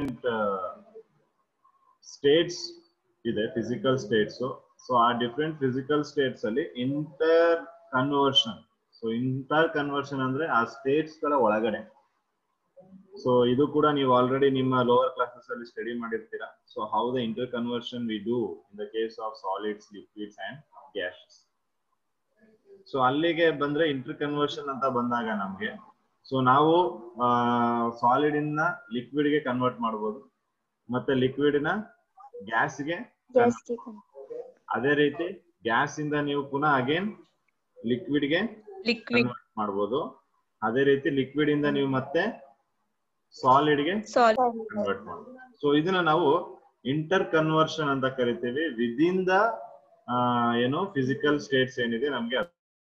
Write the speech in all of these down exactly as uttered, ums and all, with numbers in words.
States ಇದೆ, physical states. So ಆ different physical states ಅಲ್ಲಿ interconversion. So interconversion ಅಂದ್ರೆ ಆ ಸ್ಟೇಟ್ಸ್ ಗಳ ಒಳಗಡೆ. ಸೊ ಇದು ಕೂಡ ನೀವು ಆಲ್ರೆಡಿ ನಿಮ್ಮ ಲೋವರ್ ಕ್ಲಾಸಸ್ ಅಲ್ಲಿ ಸ್ಟಡಿ ಮಾಡಿರ್ತೀರಾ. So how the interconversion we do in the case of solids, liquids and gases. So ಅಲ್ಲಿಗೆ ಬಂದ್ರೆ ಇಂಟರ್ ಕನ್ವರ್ಷನ್ ಅಂತ ಬಂದಾಗ ನಮ್ಗೆ ಸೊ ನಾವು ಸಾಲಿಡ್ ಇಂದ ಲಿಕ್ವಿಡ್ ಗೆ ಕನ್ವರ್ಟ್ ಮಾಡ್ಬೋದು, ಮತ್ತೆ ಲಿಕ್ವಿಡ್ ನ ಗ್ಯಾಸ್ ಗೆ. ಅದೇ ರೀತಿ ಗ್ಯಾಸ್ ಇಂದ ನೀವು ಪುನಃ ಅಗೇನ್ ಲಿಕ್ವಿಡ್ ಗೆ ಕನ್ವರ್ಟ್ ಮಾಡ್ಬೋದು. ಅದೇ ರೀತಿ ಲಿಕ್ವಿಡ್ ಇಂದ ನೀವು ಮತ್ತೆ ಸಾಲಿಡ್ ಗೆ ಕನ್ವರ್ಟ್ ಮಾಡ್ಬೋದು. ಸೊ ಇದನ್ನ ನಾವು ಇಂಟರ್ ಕನ್ವರ್ಷನ್ ಅಂತ ಕರಿತೀವಿ ವಿದಿನ್ ದ ಏನು ಫಿಸಿಕಲ್ ಸ್ಟೇಟ್ಸ್ ಏನಿದೆ ನಮ್ಗೆ.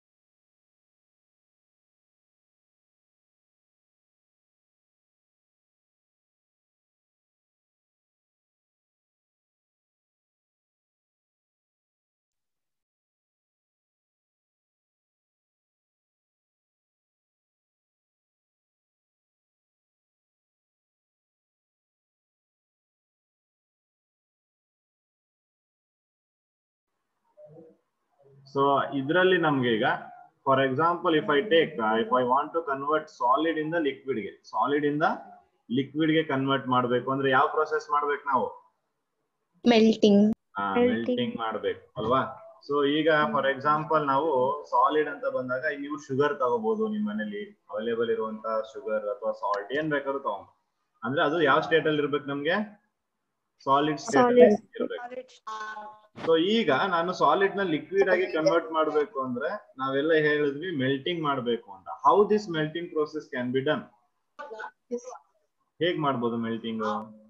ಸೊ ಇದರಲ್ಲಿ ನಮ್ಗೆ ಈಗ for example if I take if I want to convert solid ಇಂದ ಲಿಕ್ವಿಡ್ ಗೆ, ಸಾಲಿಡ್ ಇಂದ ಲಿಕ್ವಿಡ್ ಗೆ ಕನ್ವರ್ಟ್ ಮಾಡ್ಬೇಕು ಅಂದ್ರೆ ಯಾವ ಪ್ರೊಸೆಸ್ ಮಾಡ್ಬೇಕು ನಾವು? ಮೆಲ್ಟಿಂಗ್. ಮೆಲ್ಟಿಂಗ್ ಮಾಡ್ಬೇಕು ಅಲ್ವಾ? ಸೊ ಈಗ ಫಾರ್ ಎಕ್ಸಾಂಪಲ್ ನಾವು ಸಾಲಿಡ್ ಅಂತ ಬಂದಾಗ ನೀವು ಶುಗರ್ ತಗೋಬಹುದು, ನಿಮ್ಮ ಮನೇಲಿ ಅವೈಲೇಬಲ್ ಇರುವಂತ ಶುಗರ್ ಅಥವಾ ಸಾಲ್ಟ್ ಏನ್ ಬೇಕಾದ್ರೂ ತಗೊಂಡು. ಅಂದ್ರೆ ಅದು ಯಾವ ಸ್ಟೇಟ್ ಅಲ್ಲಿ ಇರ್ಬೇಕು ನಮ್ಗೆ? ಸಾಲಿಡ್ ಸ್ಟೇಟ್ ಅಲ್ಲಿ ಇರ್ಬೇಕು. ಸೊ ಈಗ ನಾನು ಸಾಲಿಡ್ ನ ಲಿಕ್ವಿಡ್ ಆಗಿ ಕನ್ವರ್ಟ್ ಮಾಡ್ಬೇಕು ಅಂದ್ರೆ ನಾವೆಲ್ಲ ಹೇಳಿದ್ವಿ ಮೆಲ್ಟಿಂಗ್ ಮಾಡ್ಬೇಕು ಅಂತ. How this melting process can be done? ಹೇಗ್ ಮಾಡ್ಬೋದು ಮೆಲ್ಟಿಂಗ್?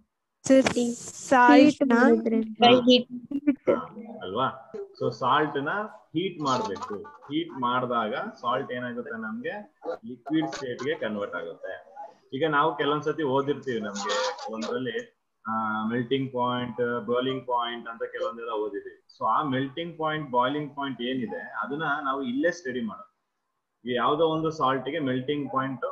ಅಲ್ವಾ? ಸೊ ಸಾಲ್ಟ್ ನ ಹೀಟ್ ಮಾಡ್ಬೇಕು. ಹೀಟ್ ಮಾಡಿದಾಗ ಸಾಲ್ಟ್ ಏನಾಗುತ್ತೆ ನಮ್ಗೆ ಲಿಕ್ವಿಡ್ ಸ್ಟೇಟ್ ಗೆ ಕನ್ವರ್ಟ್ ಆಗುತ್ತೆ. ಈಗ ನಾವು ಕೆಲವೊಂದ್ಸತಿ ಓದಿರ್ತೀವಿ, ನಮ್ಗೆ ಕೆಲವೊಂದ್ರಲ್ಲಿ ಮೆಲ್ಟಿಂಗ್ ಪಾಯಿಂಟ್, ಬಾಯ್ಲಿಂಗ್ ಪಾಯಿಂಟ್ ಅಂತ ಕೆಲವೊಂದೆಲ್ಲ ಓದಿದ್ವಿ. ಸೊ ಆ ಮೆಲ್ಟಿಂಗ್ ಪಾಯಿಂಟ್, ಬಾಯ್ಲಿಂಗ್ ಪಾಯಿಂಟ್ ಏನಿದೆ ಅದನ್ನ ನಾವು ಇಲ್ಲೇ ಸ್ಟಡಿ ಮಾಡೋದು. ಈಗ ಯಾವ್ದೋ ಒಂದು ಸಾಲ್ಟ್ ಗೆ melting point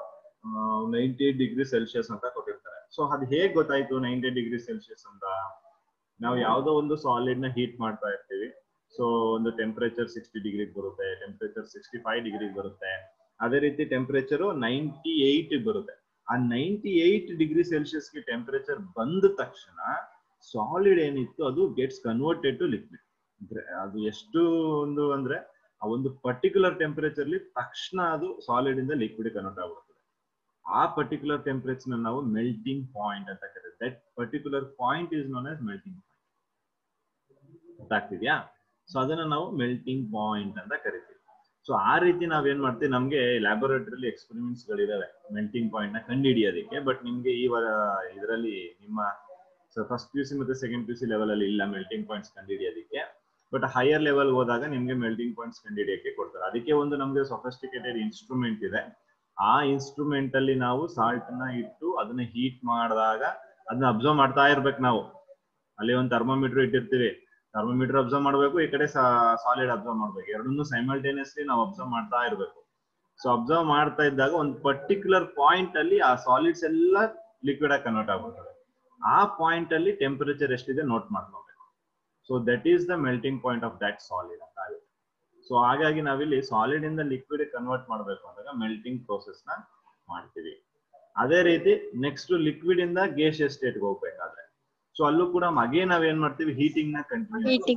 ninety degree Celsius ಅಂತ ಕೊಟ್ಟಿರ್ತಾರೆ. ಸೊ ಅದು ಹೇಗ್ ಗೊತ್ತಾಯ್ತು ನೈಂಟಿ ಡಿಗ್ರಿ ಸೆಲ್ಸಿಯಸ್ ಅಂತ? ನಾವು ಯಾವ್ದೋ ಒಂದು ಸಾಲಿಡ್ ನ ಹೀಟ್ ಮಾಡ್ತಾ ಇರ್ತೀವಿ. ಸೊ ಒಂದು ಟೆಂಪರೇಚರ್ ಸಿಕ್ಸ್ಟಿ ಡಿಗ್ರಿ ಬರುತ್ತೆ, ಟೆಂಪರೇಚರ್ ಸಿಕ್ಸ್ಟಿ ಫೈವ್ ಡಿಗ್ರಿ ಬರುತ್ತೆ, ಅದೇ ರೀತಿ ಟೆಂಪರೇಚರ್ ನೈಂಟಿ ಏಟ್ ಬರುತ್ತೆ. ಆ ನೈಂಟಿ ಏಟ್ ಡಿಗ್ರಿ ಸೆಲ್ಸಿಯಸ್ಗೆ ಟೆಂಪರೇಚರ್ ಬಂದ ತಕ್ಷಣ ಸಾಲಿಡ್ ಏನಿತ್ತು ಅದು ಗೆಟ್ಸ್ ಕನ್ವರ್ಟೆಡ್ ಟು ಲಿಕ್ವಿಡ್. ಅದು ಎಷ್ಟು ಒಂದು ಅಂದ್ರೆ ಆ ಒಂದು ಪರ್ಟಿಕ್ಯುಲರ್ ಟೆಂಪರೇಚರ್ ತಕ್ಷಣ ಅದು ಸಾಲಿಡ್ ಇಂದ ಲಿಕ್ವಿಡ್ ಕನ್ವರ್ಟ್ ಆಗ್ಬಿಡ್ತದೆ. ಆ ಪರ್ಟಿಕ್ಯುಲರ್ ಟೆಂಪರೇಚರ್ ನಾವು ಮೆಲ್ಟಿಂಗ್ ಪಾಯಿಂಟ್ ಅಂತ ಕರೀತೀವಿ. That particular point is known as melting point. ಗೊತ್ತಾಗ್ತಿದ್ಯಾ? ಸೊ ಅದನ್ನ ನಾವು ಮೆಲ್ಟಿಂಗ್ ಪಾಯಿಂಟ್ ಅಂತ ಕರಿತೀವಿ. ಸೊ ಆ ರೀತಿ ನಾವೇನ್ ಮಾಡ್ತೀವಿ, ನಮ್ಗೆ ಲ್ಯಾಬೋರೇಟರಿಲಿ ಎಕ್ಸ್ಪೆರಿಮೆಂಟ್ಸ್ ಗಳಿದಾವೆ ಮೆಲ್ಟಿಂಗ್ ಪಾಯಿಂಟ್ ನ ಕಂಡು ಹಿಡಿಯೋದಕ್ಕೆ. ಬಟ್ ನಿಮ್ಗೆ ಈ ಇದರಲ್ಲಿ ನಿಮ್ಮ ಫಸ್ಟ್ ಪಿ ಯು ಸಿ ಮತ್ತೆ second P U C level ಅಲ್ಲಿ ಇಲ್ಲ ಮೆಲ್ಟಿಂಗ್ ಪಾಯಿಂಟ್ಸ್ ಕಂಡು ಹಿಡಿಯೋದಕ್ಕೆ. ಬಟ್ ಹೈಯರ್ ಲೆವೆಲ್ ಹೋದಾಗ ನಿಮ್ಗೆ ಮೆಲ್ಟಿಂಗ್ ಪಾಯಿಂಟ್ಸ್ ಕಂಡು ಹಿಡಿಯಕ್ಕೆ ಕೊಡ್ತಾರೆ. ಅದಕ್ಕೆ ಒಂದು ನಮ್ಗೆ ಸೊಫಿಸ್ಟಿಕೇಟೆಡ್ ಇನ್ಸ್ಟ್ರೂಮೆಂಟ್ ಇದೆ. ಆ ಇನ್ಸ್ಟ್ರೂಮೆಂಟ್ ಅಲ್ಲಿ ನಾವು ಸಾಲ್ಟ್ ನ ಇಟ್ಟು ಅದನ್ನ ಹೀಟ್ ಮಾಡಿದಾಗ ಅದನ್ನ ಅಬ್ಸರ್ವ್ ಮಾಡ್ತಾ ಇರ್ಬೇಕು ನಾವು. ಅಲ್ಲಿ ಒಂದು ಥರ್ಮೋಮೀಟರ್ ಇಟ್ಟಿರ್ತೀವಿ, ಥರ್ಮೋಮೀಟರ್ ಅಬ್ಸರ್ವ್ ಮಾಡಬೇಕು, ಈ ಕಡೆ ಸಾಲಿಡ್ ಅಬ್ಸರ್ವ್ ಮಾಡ್ಬೇಕು. ಎರಡನ್ನೂ ಸೈಮಲ್ಟೇನಿಯಸ್ಲಿ ನಾವು ಅಬ್ಸರ್ವ್ ಮಾಡ್ತಾ ಇರ್ಬೇಕು. ಸೊ ಅಬ್ಸರ್ವ್ ಮಾಡ್ತಾ ಇದ್ದಾಗ ಒಂದು ಪರ್ಟಿಕ್ಯುಲರ್ ಪಾಯಿಂಟ್ ಅಲ್ಲಿ ಆ ಸಾಲಿಡ್ಸ್ ಎಲ್ಲ ಲಿಕ್ವಿಡ್ ಆಗಿ ಕನ್ವರ್ಟ್ ಆಗ್ಬಿಡ್ತದೆ. ಆ ಪಾಯಿಂಟ್ ಅಲ್ಲಿ ಟೆಂಪರೇಚರ್ ಎಷ್ಟಿದೆ ನೋಟ್ ಮಾಡ್ಕೋಬೇಕು. So that is the melting point of that solid ಅಂತ ಆಗುತ್ತೆ. ಸೊ ಹಾಗಾಗಿ ನಾವಿಲ್ಲಿ ಸಾಲಿಡ್ ಇಂದ ಲಿಕ್ವಿಡ್ ಕನ್ವರ್ಟ್ ಮಾಡಬೇಕು ಅಂದಾಗ ಮೆಲ್ಟಿಂಗ್ ಪ್ರೋಸೆಸ್ ನ ಮಾಡ್ತೀವಿ. ಅದೇ ರೀತಿ ನೆಕ್ಸ್ಟ್ ಲಿಕ್ವಿಡ್ ಇಂದ ಗೇಷಿಯಸ್ ಸ್ಟೇಟ್ಗೆ ಹೋಗ್ಬೇಕಾದ್ರೆ ಸೊ ಅಲ್ಲೂ ಕೂಡ ಅಗೇನ್ ನಾವ್ ಏನ್ ಮಾಡ್ತೀವಿ, ಹೀಟಿಂಗ್ ನ ಕಂಟಿನ್ಯೂ.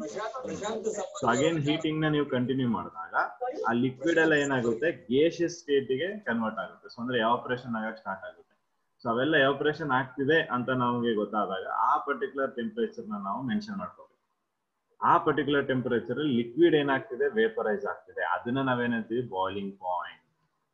ಸೊ ಅಗೇನ್ ಹೀಟಿಂಗ್ ನ ನೀವು ಕಂಟಿನ್ಯೂ ಮಾಡಿದಾಗ ಆ ಲಿಕ್ವಿಡ್ ಎಲ್ಲ ಏನಾಗುತ್ತೆ ಗೇಷಿಯಸ್ ಸ್ಟೇಟ್ ಗೆ ಕನ್ವರ್ಟ್ ಆಗುತ್ತೆ. ಸೊ ಅಂದ್ರೆ ಎವಾಪರೇಷನ್ ಆಗಕ್ಕೆ ಸ್ಟಾರ್ಟ್ ಆಗುತ್ತೆ. ಸೊ ಅವೆಲ್ಲ ಎವಾಪರೇಷನ್ ಆಗ್ತಿದೆ ಅಂತ ನಮಗೆ ಗೊತ್ತಾದಾಗ ಆ ಪರ್ಟಿಕ್ಯುಲರ್ ಟೆಂಪರೇಚರ್ ನ ನಾವು ಮೆನ್ಷನ್ ಮಾಡ್ಕೋಬೇಕು. ಆ ಪರ್ಟಿಕ್ಯುಲರ್ ಟೆಂಪರೇಚರ್ ಅಲ್ಲಿ ಲಿಕ್ವಿಡ್ ಏನಾಗ್ತಿದೆ ವೇಪರೈಸ್ ಆಗ್ತಿದೆ. ಅದನ್ನ ನಾವೇನಂತೀವಿ ಬಾಯ್ಲಿಂಗ್ ಪಾಯಿಂಟ್.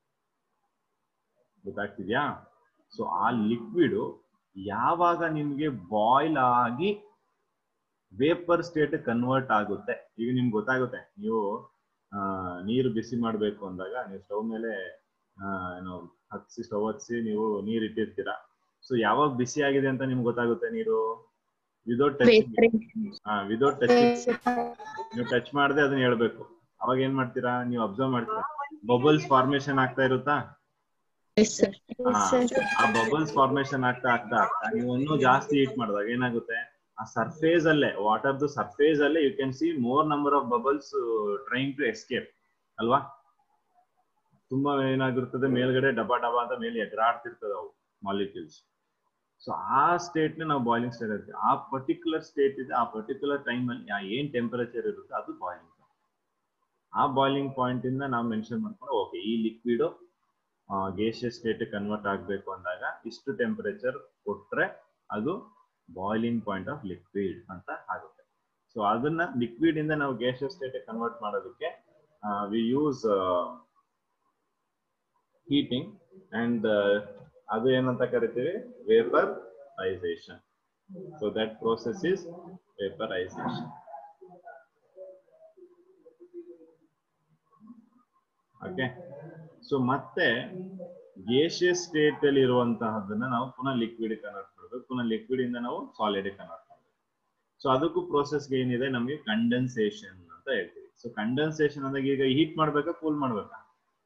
ಗೊತ್ತಾಗ್ತಿದ್ಯಾ? ಸೊ ಆ ಲಿಕ್ವಿಡ್ ಯಾವಾಗ ನಿಮ್ಗೆ ಬಾಯ್ಲ್ ಆಗಿ ವೇಪರ್ ಸ್ಟೇಟ್ ಕನ್ವರ್ಟ್ ಆಗುತ್ತೆ, ಈಗ ನಿಮ್ಗೆ ಗೊತ್ತಾಗುತ್ತೆ. ನೀವು ಆ ನೀರು ಬಿಸಿ ಮಾಡ್ಬೇಕು ಅಂದಾಗ ನೀವು ಸ್ಟವ್ ಮೇಲೆ ಏನು ಹಚ್ಚಿ ಸ್ಟವ್ ಹಚ್ಚಿ ನೀವು ನೀರ್ ಇಟ್ಟಿರ್ತೀರಾ. ಸೊ ಯಾವಾಗ ಬಿಸಿ ಆಗಿದೆ ಅಂತ ನಿಮ್ಗೆ ಗೊತ್ತಾಗುತ್ತೆ ನೀರು? Without touching. ಹಾ ವಿದೌಟ್ ಟಚಿಂಗ್ ನೀವು ಟಚ್ ಮಾಡದೆ ಅದನ್ನ ಹೇಳ್ಬೇಕು. ಅವಾಗ ಏನ್ ಮಾಡ್ತೀರಾ, ನೀವು ಅಬ್ಸರ್ವ್ ಮಾಡ್ತೀರಾ ಬಬಲ್ಸ್ ಫಾರ್ಮೇಶನ್ ಆಗ್ತಾ ಇರುತ್ತಾ? ಆ ಬಬಲ್ಸ್ ಫಾರ್ಮೇಶನ್ ಆಗ್ತಾ ಆಗ್ತಾ ಆಗ್ತಾ ನೀವು ಇನ್ನೂ ಜಾಸ್ತಿ ಹೀಟ್ ಮಾಡಿದಾಗ ಏನಾಗುತ್ತೆ, ಆ ಸರ್ಫೇಸ್ ಅಲ್ಲೇ ವಾಟರ್ದು ಸರ್ಫೇಸ್ ಅಲ್ಲೇ you can see more number of bubbles trying to escape ಅಲ್ವಾ. ತುಂಬಾ ಏನಾಗಿರ್ತದೆ, ಮೇಲ್ಗಡೆ ಡಬಾ ಡಬಾ ಅಂತ ಮೇಲೆ ಎಗರಾಡ್ತಿರ್ತದೆ ಅವು ಮಾಲಿಕ್ಯೂಲ್ಸ್. ಸೊ ಆ ಸ್ಟೇಟ್ ನ ನಾವು ಬಾಯ್ಲಿಂಗ್ ಸ್ಟೇಟ್ ಇರ್ತೀವಿ. ಆ ಪರ್ಟಿಕ್ಯುಲರ್ ಸ್ಟೇಟ್ ಇದೆ, ಆ ಪರ್ಟಿಕ್ಯುಲರ್ ಟೈಮ್ ಅಲ್ಲಿ ಏನ್ ಟೆಂಪರೇಚರ್ ಇರುತ್ತೆ ಅದು ಬಾಯ್ಲಿಂಗ್. ಆ ಬಾಯ್ಲಿಂಗ್ ಪಾಯಿಂಟ್ ಇಂದ ನಾವು ಮೆನ್ಷನ್ ಮಾಡ್ಕೊಂಡು ಓಕೆ ಈ ಲಿಕ್ವಿಡ್ ಗೇಷಿಯಸ್ ಸ್ಟೇಟ್ ಕನ್ವರ್ಟ್ ಆಗಬೇಕು ಅಂದಾಗ ಇಷ್ಟು ಟೆಂಪರೇಚರ್ ಕೊಟ್ರೆ ಅದು ಬಾಯ್ಲಿಂಗ್ ಪಾಯಿಂಟ್ ಆಫ್ ಲಿಕ್ವಿಡ್ ಅಂತ ಆಗುತ್ತೆ. ಸೊ ಅದನ್ನ ಲಿಕ್ವಿಡ್ ಇಂದ ನಾವು ಗೇಷಿಯಸ್ ಸ್ಟೇಟ್ ಕನ್ವರ್ಟ್ ಮಾಡೋದಕ್ಕೆ ವಿ ಯೂಸ್ ಹೀಟಿಂಗ್ ಅಂಡ್ ಅದು ಏನಂತ ಕರಿತೀವಿ, vaporization. So that process is vaporization. Okay. So ಮತ್ತೆ ಗೇಷಿಯಸ್ ಸ್ಟೇಟ್ ಅಲ್ಲಿ ಇರುವಂತಹದನ್ನ ನಾವು ಪುನಃ ಲಿಕ್ವಿಡ್ ಕನ್ವರ್ಟ್ ಮಾಡಬೇಕು, ಪುನಃ ಲಿಕ್ವಿಡ್ ಇಂದ ನಾವು ಸಾಲಿಡ್ ಕನ್ವರ್ಟ್ ಮಾಡಬೇಕು. ಸೊ ಅದಕ್ಕೂ ಪ್ರೋಸೆಸ್ಗೆ ಏನಿದೆ, ನಮಗೆ ಕಂಡೆನ್ಸೇಷನ್ ಅಂತ ಹೇಳ್ತೀವಿ. ಸೊ ಕಂಡೆನ್ಸೇಷನ್ ಅಂದಾಗ ಈಗ ಹೀಟ್ ಮಾಡ್ಬೇಕಾ ಕೂಲ್ ಮಾಡ್ಬೇಕಾ?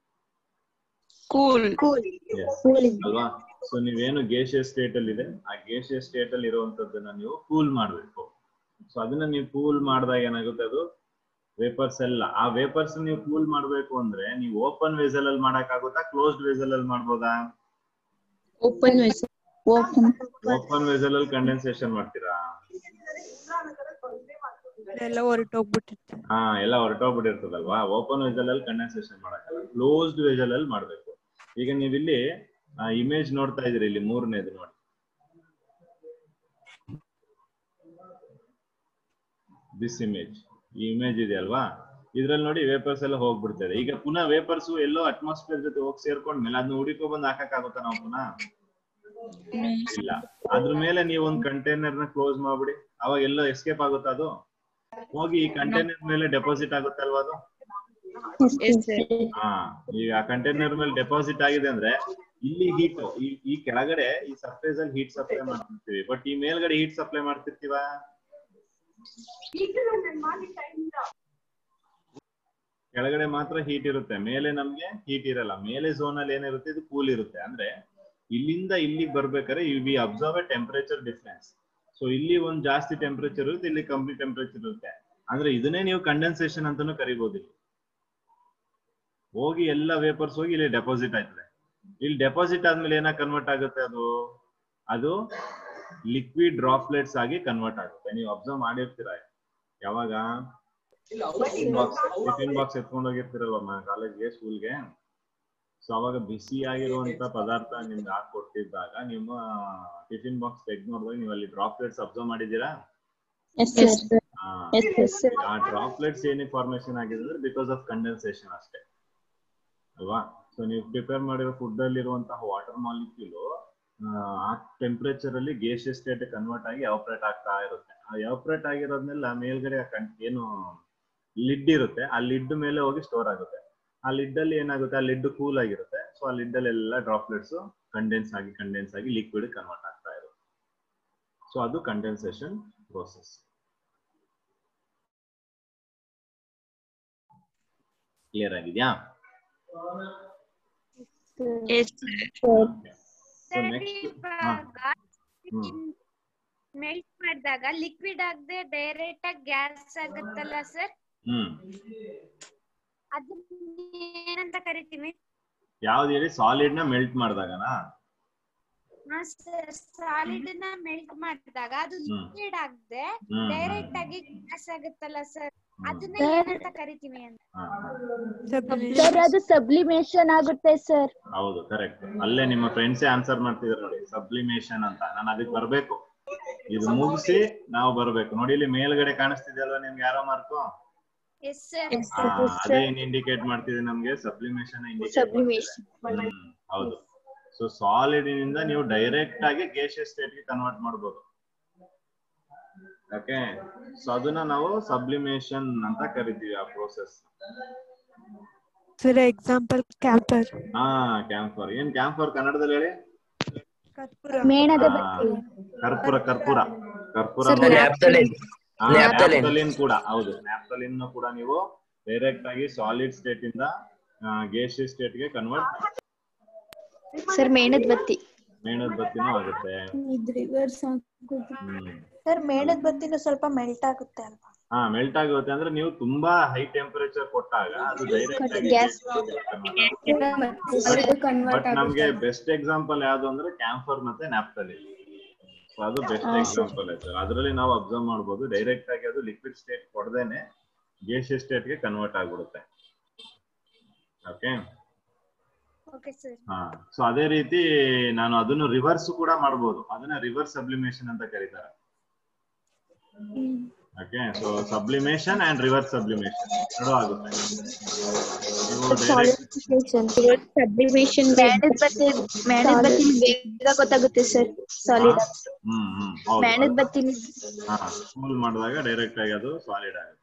ಕೂಲ್ ಅಲ್ವಾ. ಸೊ ನೀವೇನು ಗೇಷಿಯಸ್ ಸ್ಟೇಟ್ ಅಲ್ಲಿ ಇದೆ, ಆ ಗೇಷಿಯಸ್ ಸ್ಟೇಟ್ ಅಲ್ಲಿ ಇರುವಂತದ್ದನ್ನ ನೀವು ಕೂಲ್ ಮಾಡ್ಬೇಕು. ಸೊ ಅದನ್ನ ನೀವು ಕೂಲ್ ಮಾಡಿದಾಗ ಏನಾಗುತ್ತೆ, ಅದು ವೇಪರ್ಸ್ ಎಲ್ಲ. ಆ ವೇಪರ್ಸ್ ನೀವು ಕೂಲ್ ಮಾಡ್ಬೇಕು ಅಂದ್ರೆ ನೀವು ಓಪನ್ ವೆಸಲ್ ಅಲ್ಲಿ ಮಾಡಕ್ ಆಗುತ್ತಾ, ಕ್ಲೋಸ್ಡ್ ವೆಸಲ್ ಅಲ್ಲಿ ಮಾಡ್ಬೋದಾ? ಓಪನ್ ಓಪನ್ ವೆಸಲ್ ಅಲ್ಲಿ ಕಂಡೆನ್ಸೇಷನ್ ಮಾಡ್ತೀರಾ? ಎಲ್ಲ ಹೊರಟೋಗ್ಬಿಟ್ಟಿತ್ತು. ಹಾ ಎಲ್ಲ ಹೊರಟೋಗ್ಬಿಟ್ಟಿರ್ತದಲ್ವಾ. ಓಪನ್ ವೆಸಲ್ ಅಲ್ಲಿ ಕಂಡೆನ್ಸೇಷನ್ ಮಾಡಕ್ಕಲ್ಲ, ಕ್ಲೋಸ್ಡ್ ವೆಸಲ್ ಅಲ್ಲಿ ಮಾಡ್ಬೇಕು. ಈಗ ನೀವಿಲ್ಲಿ ಇಮೇಜ್ ನೋಡ್ತಾ ಇದೀರಿ, ಇಲ್ಲಿ ಮೂರನೇದು ನೋಡಿ, ದಿಸ್ ಇಮೇಜ್. ಈ ಇಮೇಜ್ ಇದೆ ಅಲ್ವಾ, ಇದ್ರಲ್ಲಿ ನೋಡಿ ವೇಪರ್ಸ್ ಎಲ್ಲ ಹೋಗ್ಬಿಡ್ತದೆ. ಈಗ ಪುನಃ ವೇಪರ್ಸ್ ಎಲ್ಲೋ ಅಟ್ಮಾಸ್ಫಿಯರ್ ಜೊತೆ ಹೋಗಿ ಸೇರ್ಕೊಂಡ್ಮೇಲೆ ಅದನ್ನ ಹುಡುಕೋ ಬಂದು ಹಾಕಕ್ ಆಗುತ್ತಾ ನಾವು ಪುನಃ? ಇಲ್ಲ. ಅದ್ರ ಮೇಲೆ ನೀವು ಒಂದು ಕಂಟೈನರ್ ನ ಕ್ಲೋಸ್ ಮಾಡ್ಬಿಡಿ, ಅವಾಗ ಎಲ್ಲೋ ಎಸ್ಕೇಪ್ ಆಗುತ್ತಾ ಅದು? ಹೋಗಿ ಈ ಕಂಟೈನರ್ ಮೇಲೆ ಡೆಪಾಸಿಟ್ ಆಗುತ್ತೆ ಅಲ್ವಾ ಅದು? ಹಾ. ಈಗ ಆ ಕಂಟೈನರ್ ಮೇಲೆ ಡೆಪಾಸಿಟ್ ಆಗಿದೆ ಅಂದ್ರೆ ಇಲ್ಲಿ ಹೀಟ್, ಈ ಕೆಳಗಡೆ ಈ ಸರ್ಫೇಸ್ ಅಲ್ಲಿ ಹೀಟ್ ಸಪ್ಲೈ ಮಾಡ್ತಿರ್ತೀವಿ, ಬಟ್ ಈ ಮೇಲ್ಗಡೆ ಹೀಟ್ ಸಪ್ಲೈ ಮಾಡ್ತಿರ್ತೀವ? ಕೆಳಗಡೆ ಮಾತ್ರ ಹೀಟ್ ಇರುತ್ತೆ, ಮೇಲೆ ನಮ್ಗೆ ಹೀಟ್ ಇರಲ್ಲ. ಮೇಲೆ ಝೋನ್ ಅಲ್ಲಿ ಏನಿರುತ್ತೆ, ಇದು ಕೂಲ್ ಇರುತ್ತೆ. ಅಂದ್ರೆ ಇಲ್ಲಿಂದ ಇಲ್ಲಿಗೆ ಬರ್ಬೇಕಾದ್ರೆ you we observe a temperature difference. So ಇಲ್ಲಿ ಒಂದ್ ಜಾಸ್ತಿ ಟೆಂಪರೇಚರ್ ಇರುತ್ತೆ, ಇಲ್ಲಿ ಕಮ್ಮಿ ಟೆಂಪರೇಚರ್ ಇರುತ್ತೆ. ಅಂದ್ರೆ ಇದನ್ನೇ ನೀವು ಕಂಡೆನ್ಸೇಷನ್ ಅಂತಾನು ಕರಿಬಹುದು. ಇಲ್ಲಿ ಹೋಗಿ ಎಲ್ಲ ವೇಪರ್ಸ್ ಹೋಗಿ ಇಲ್ಲಿ ಡೆಪಾಸಿಟ್ ಆಯ್ತದೆ. ಇಲ್ಲಿ ಡೆಪಾಸಿಟ್ ಆದ್ಮೇಲೆ ಏನಾಗ ಕನ್ವರ್ಟ್ ಆಗುತ್ತೆ, ಅದು ಅದು ಲಿಕ್ವಿಡ್ ಡ್ರಾಪ್ಲೆಟ್ಸ್ ಆಗಿ ಕನ್ವರ್ಟ್ ಆಗುತ್ತೆ. ನೀವು ಅಬ್ಸರ್ವ್ ಮಾಡಿರ್ತೀರ, ಯಾವಾಗ ಟಿಫಿನ್ ಬಾಕ್ಸ್ ಟಿಫಿನ್ ಬಾಕ್ಸ್ ಎತ್ಕೊಂಡು ಹೋಗಿರ್ತೀರಲ್ವ ಕಾಲೇಜ್ಗೆ, ಸ್ಕೂಲ್ಗೆ. ಸೊ ಅವಾಗ ಬಿಸಿ ಆಗಿರುವಂತ ಪದಾರ್ಥ ನಿಮ್ಗೆ ಹಾಕೊಟ್ಟಿದ್ದಾಗ ನಿಮ್ಮ ಟಿಫಿನ್ ಬಾಕ್ಸ್ ತೆಗ್ದು ನೋಡಿದಾಗ ನೀವು ಅಲ್ಲಿ ಡ್ರಾಪ್ಲೆಟ್ಸ್ ಅಬ್ಸರ್ವ್ ಮಾಡಿದ್ದೀರಾ? ಆ ಡ್ರಾಪ್ಲೆಟ್ಸ್ ಏನಿಗೆ ಫಾರ್ಮೇಶನ್ ಆಗಿದೆ ಅಂದ್ರೆ ಬಿಕಾಸ್ ಆಫ್ ಕಂಡೆನ್ಸೇಷನ್ ಅಷ್ಟೇ ಅಲ್ವಾ. ಸೊ ನೀವು ಪ್ರಿಪೇರ್ ಮಾಡಿರೋ ಫುಡ್ ಅಲ್ಲಿ ಇರುವಂತಹ ವಾಟರ್ ಮಾಲಿಕ್ಯೂಲ್ ಆ ಟೆಂಪರೇಚರ್ ಅಲ್ಲಿ ಗೇಷಿಯಸ್ ಸ್ಟೇಟ್ ಕನ್ವರ್ಟ್ ಆಗಿ ಎವಾಪರೇಟ್ ಆಗ್ತಾ ಇರುತ್ತೆ. ಆ ಎವಾಪರೇಟ್ ಆಗಿರೋದ್ನೆಲ್ಲ ಮೇಲ್ಗಡೆ ಏನು ಲಿಡ್ ಇರುತ್ತೆ, ಆ ಲಿಡ್ ಮೇಲೆ ಹೋಗಿ ಸ್ಟೋರ್ ಆಗುತ್ತೆ. ಆ ಲಿಡ್ ಅಲ್ಲಿ ಏನಾಗುತ್ತೆ, ಆ ಲಿಡ್ ಕೂಲ್ ಆಗಿರುತ್ತೆ. ಸೊ ಆ ಲಿಡ್ ಅಲ್ಲಿ ಎಲ್ಲ ಡ್ರಾಪ್ಲೆಟ್ಸ್ ಕಂಡೆನ್ಸ್ ಆಗಿ ಕಂಡೆನ್ಸ್ ಆಗಿ ಲಿಕ್ವಿಡ್ ಕನ್ವರ್ಟ್ ಆಗ್ತಾ ಇರುತ್ತೆ. ಸೊ ಅದು ಕಂಡೆನ್ಸೇಷನ್ ಪ್ರೋಸೆಸ್. ಕ್ಲಿಯರ್ ಆಗಿದ್ಯಾ? ಮೆಲ್ಟ್ ಮಾಡಿದಾಗ ಲಿಕ್ವಿಡ್ ಆಗದೆ ಡೈರೆಕ್ಟ್ ಆಗಿ ಗ್ಯಾಸ್ ಆಗುತ್ತಲ್ಲ ಸರ್, ಹ್ಮ್ ಅದನ್ನ ಏನಂತ ಕರಿತೀವಿ? ಯಾವ್ದು ಹೇಳಿ? ಸಾಲಿಡ್ ನ ಮೆಲ್ಟ್ ಮಾಡಿದಾಗನಾ? ಹಾ ಸರ್, ಸಾಲಿಡ್ ನ ಮೆಲ್ಟ್ ಮಾಡಿದಾಗ ಅದು ಲಿಕ್ವಿಡ್ ಆಗದೆ ಡೈರೆಕ್ಟ್ ಆಗಿ ಗ್ಯಾಸ್ ಆಗುತ್ತಲ್ಲ ಸರ್, ಅದನ್ನ ಏನಂತ ಕರಿತೀವಿ ಅಂತ? ಸರ್ ಅದು ಸಬ್ಲಿಮೇಷನ್ ಆಗುತ್ತೆ ಸರ್. ಹೌದು, ಕರೆಕ್ಟ್. ಅಲ್ಲೇ ನಿಮ್ಮ ಫ್ರೆಂಡ್ಸೇ ಆನ್ಸರ್ ಮಾಡ್ತಿದ್ರು ನೋಡಿ, ಸಬ್ಲಿಮೇಷನ್ ಅಂತ. ನಾನು ಅದಕ್ಕೆ ಬರ್ಬೇಕು, ಇದು ಮುಗಿಸಿ ನಾವು ಬರ್ಬೇಕು. ನೋಡಿ ಇಲ್ಲಿ ಮೇಲ್ಗಡೆ ಕಾಣಿಸ್ತಿದೆ ಅಲ್ವಾ ನಿಮ್ಗೆ ಯಾರೋ ಮಾರ್ಕು? ಅದೇ ಏನ್ ಇಂಡಿಕೇಟ್ ಮಾಡ್ತಿದೆ ನಮ್ಗೆ? Sublimation indicate. ಹೌದು. ಸೊ ಸಾಲಿಡ್ ನಿಂದ ನೀವು ಡೈರೆಕ್ಟ್ ಆಗಿ ಗೇಷಿಯಸ್ ಸ್ಟೇಟ್ ಗೆ ಕನ್ವರ್ಟ್ ಮಾಡಬಹುದು. ಓಕೆ. ಸೊ ಅದನ್ನ ನಾವು ಸಬ್ಲಿಮೇಷನ್ ಅಂತ ಕರಿತೀವಿ ಆ ಪ್ರೋಸೆಸ್. Sir example camphor. ಹಾ, ಕ್ಯಾಂಫರ್. ಏನ್ ಕ್ಯಾಂಫರ್ ಕನ್ನಡದಲ್ಲಿ ಹೇಳಿ? ಮೇಣದ ಕರ್ಪೂರ. ಕರ್ಪೂರ ಕರ್ಪೂರ ನ್ಯಾಪ್ಥಲಿನ್ ಕೂಡ. ಹೌದು, ನ್ಯಾಪ್ಥಲಿನ್ ಕೂಡ ನೀವು ಡೈರೆಕ್ಟ್ ಆಗಿ ಸಾಲಿಡ್ ಸ್ಟೇಟ್ ಇಂದ ಗೇಷಿಯಸ್ ಸ್ಟೇಟ್ ಗೆ ಕನ್ವರ್ಟ್ ಸರ್ ಮೇಣದ ಬತ್ತಿ. ಮೇಣದ ಬತ್ತಿನೂ ಆಗುತ್ತೆ. ಸರ್ ಮೇಣದ ಬತ್ತಿನೂ ಸ್ವಲ್ಪ ಮೆಲ್ಟ್ ಆಗುತ್ತೆ ಅಲ್ವಾ? ಹಾ ಮೆಲ್ಟ್ ಆಗುತ್ತೆ ಅಂದ್ರೆ ನೀವು ತುಂಬಾ ಹೈ ಟೆಂಪರೇಚರ್ ಕೊಟ್ಟಾಗ ಅದು ಡೈರೆಕ್ಟ್ ಆಗಿ ಬಟ್ ನಮ್ಗೆ ಬೆಸ್ಟ್ ಎಕ್ಸಾಂಪಲ್ ಯಾವ್ದು ಅಂದ್ರೆ ಕ್ಯಾಂಫರ್ ಮತ್ತೆ ನ್ಯಾಪ್ಥಲಿನ್. ಸೊ ಅದು ಬೆಸ್ಟ್ ಎಕ್ಸಾಂಪಲ್ ಆಯ್ತು. ಅದರಲ್ಲಿ ನಾವು ಅಬ್ಸರ್ವ್ ಮಾಡಬಹುದು ಡೈರೆಕ್ಟ್ ಆಗಿ ಅದು ಲಿಕ್ವಿಡ್ ಸ್ಟೇಟ್ ಕೊಡದೇನೆ ಗ್ಯಾಸಿಯಸ್ ಸ್ಟೇಟ್ ಗೆ ಕನ್ವರ್ಟ್ ಆಗ್ಬಿಡುತ್ತೆ. ಓಕೆ ಹಾ ಸೊ ಅದೇ ರೀತಿ ನಾನು ಅದನ್ನು ರಿವರ್ಸ್ ಕೂಡ ಮಾಡಬಹುದು. ಅದನ್ನ ರಿವರ್ಸ್ ಸಬ್ಲಿಮೇಷನ್ ಅಂತ ಕರೀತಾರೆ. Okay so sublimation and reverse sublimation ಎರಡು ಆಗುತ್ತೆ. ಸಬ್ಲಿಮೇಷನ್ ಮೇಣದ ಬತ್ತಿ ಮೇಣದ ಬತ್ತಿ ಬೇಗ ಗೊತ್ತಾಗುತ್ತೆ ಸರ್. ಸಾಲಿಡ್ ಹ್ಮ್ ಹ್ಮ್ ಹೌದು. ಮೇಣದ ಬತ್ತಿ ಹಾ ಕೂಲ್ ಮಾಡಿದಾಗ ಡೈರೆಕ್ಟ್ ಆಗಿ ಅದು ಸಾಲಿಡ್ ಆಗುತ್ತೆ.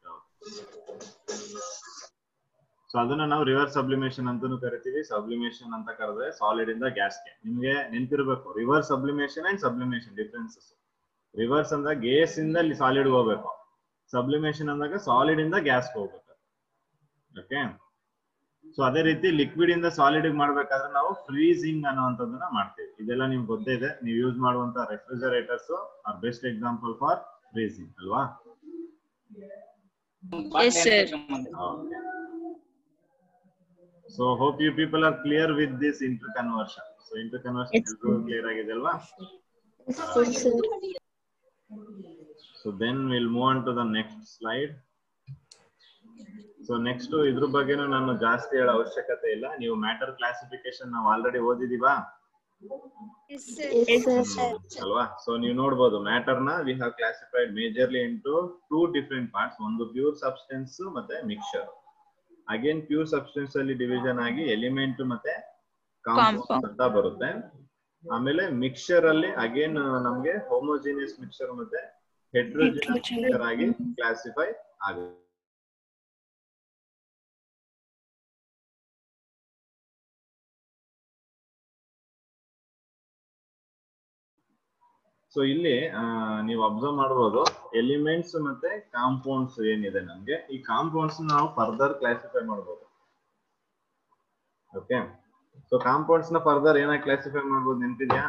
ಸೊ ಅದನ್ನ ನಾವು ರಿವರ್ಸ್ ಸಬ್ಲಿಮೇಷನ್ ಅಂತಾನೂ ಕರಿತೀವಿ. ಸಬ್ಲಿಮೇಷನ್ ಅಂತ ಕರೆದ್ರೆ ಸಾಲಿಡ್ ಇಂದ ಗ್ಯಾಸ್ಗೆ. ನಿಮ್ಗೆ ನೆನ್ಪಿರ್ಬೇಕು reverse sublimation and sublimation differences. Reverse ಅಂದಾಗ ಗೇಸ್ ಇಂದ ಇಲ್ಲಿ ಸಾಲಿಡ್ ಹೋಗ್ಬೇಕು. ಸಬ್ಲಿಮೇಷನ್ ಅಂದಾಗ ಸಾಲಿಡ್ ಇಂದ ಗ್ಯಾಸ್ ಹೋಗ್ಬೇಕು. ಓಕೆ ಸೊ ಅದೇ ರೀತಿ ಲಿಕ್ವಿಡ್ ಇಂದ ಸಾಲಿಡ್ ಮಾಡ್ಬೇಕಾದ್ರೆ ನಾವು ಫ್ರೀಸಿಂಗ್ ಅನ್ನುವಂಥದ್ದನ್ನ ಮಾಡ್ತೀವಿ. ಇದೆಲ್ಲ ನಿಮ್ಗೆ ಗೊತ್ತೇ ಇದೆ. ನೀವು ಯೂಸ್ ಮಾಡುವಂತ refrigerators are best example for freezing ಅಲ್ವಾ? Yes sir. Okay. So hope you people are clear with this interconversion. So interconversion Yes. clear agide alva? Yes sir. So then we'll move on to the next slide. So next ಇದ್ರ ಬಗ್ಗೆನೂ ನಾನು ಜಾಸ್ತಿ ಹೇಳೋ ಅವಶ್ಯಕತೆ ಇಲ್ಲ. ನೀವು matter classification ನಾವು already ಓದಿದೀವಾ ಅಲ್ವಾ? ಸೊ ನೀವು ನೋಡ್ಬೋದು ಮ್ಯಾಟರ್ ನ we have classified majorly into two different parts. ಒಂದು ಪ್ಯೂರ್ ಸಬ್ಸ್ಟೆನ್ಸ್ ಮತ್ತೆ ಮಿಕ್ಸ್ಚರ್. ಅಗೇನ್ ಪ್ಯೂರ್ ಸಬ್ಸ್ಟೆನ್ಸ್ ಅಲ್ಲಿ ಡಿವಿಷನ್ ಆಗಿ ಎಲಿಮೆಂಟ್ ಮತ್ತೆ ಕಾಂಪೌಂಡ್ ಅಂತ ಬರುತ್ತೆ. ಆಮೇಲೆ ಮಿಕ್ಸ್ಚರ್ ಅಲ್ಲಿ ಅಗೇನ್ ನಮ್ಗೆ ಹೋಮೋಜಿನಿಯಸ್ ಮಿಕ್ಸ್ಚರ್ ಮತ್ತೆ ಹೆಟ್ರೋಜಿನಿಯಸ್ ಮಿಕ್ಸ್ಚರ್ ಆಗಿ ಕ್ಲಾಸಿಫೈ ಆಗುತ್ತೆ. ಸೊ ಇಲ್ಲಿ ನೀವು ಅಬ್ಸರ್ವ್ ಮಾಡಬಹುದು ಎಲಿಮೆಂಟ್ಸ್ ಮತ್ತೆ ಕಾಂಪೌಂಡ್ಸ್ ಏನಿದೆ ನಮ್ಗೆ. ಈ ಕಾಂಪೌಂಡ್ಸ್ ನಾವು ಫರ್ದರ್ ಕ್ಲಾಸಿಫೈ ಮಾಡಬಹುದು. ಓಕೆ ಸೊ ಕಾಂಪೌಂಡ್ಸ್ ನ ಫರ್ದರ್ ಏನಾಗಿ ಕ್ಲಾಸಿಫೈ ಮಾಡಬಹುದು ನೆನಪಿದ್ಯಾ?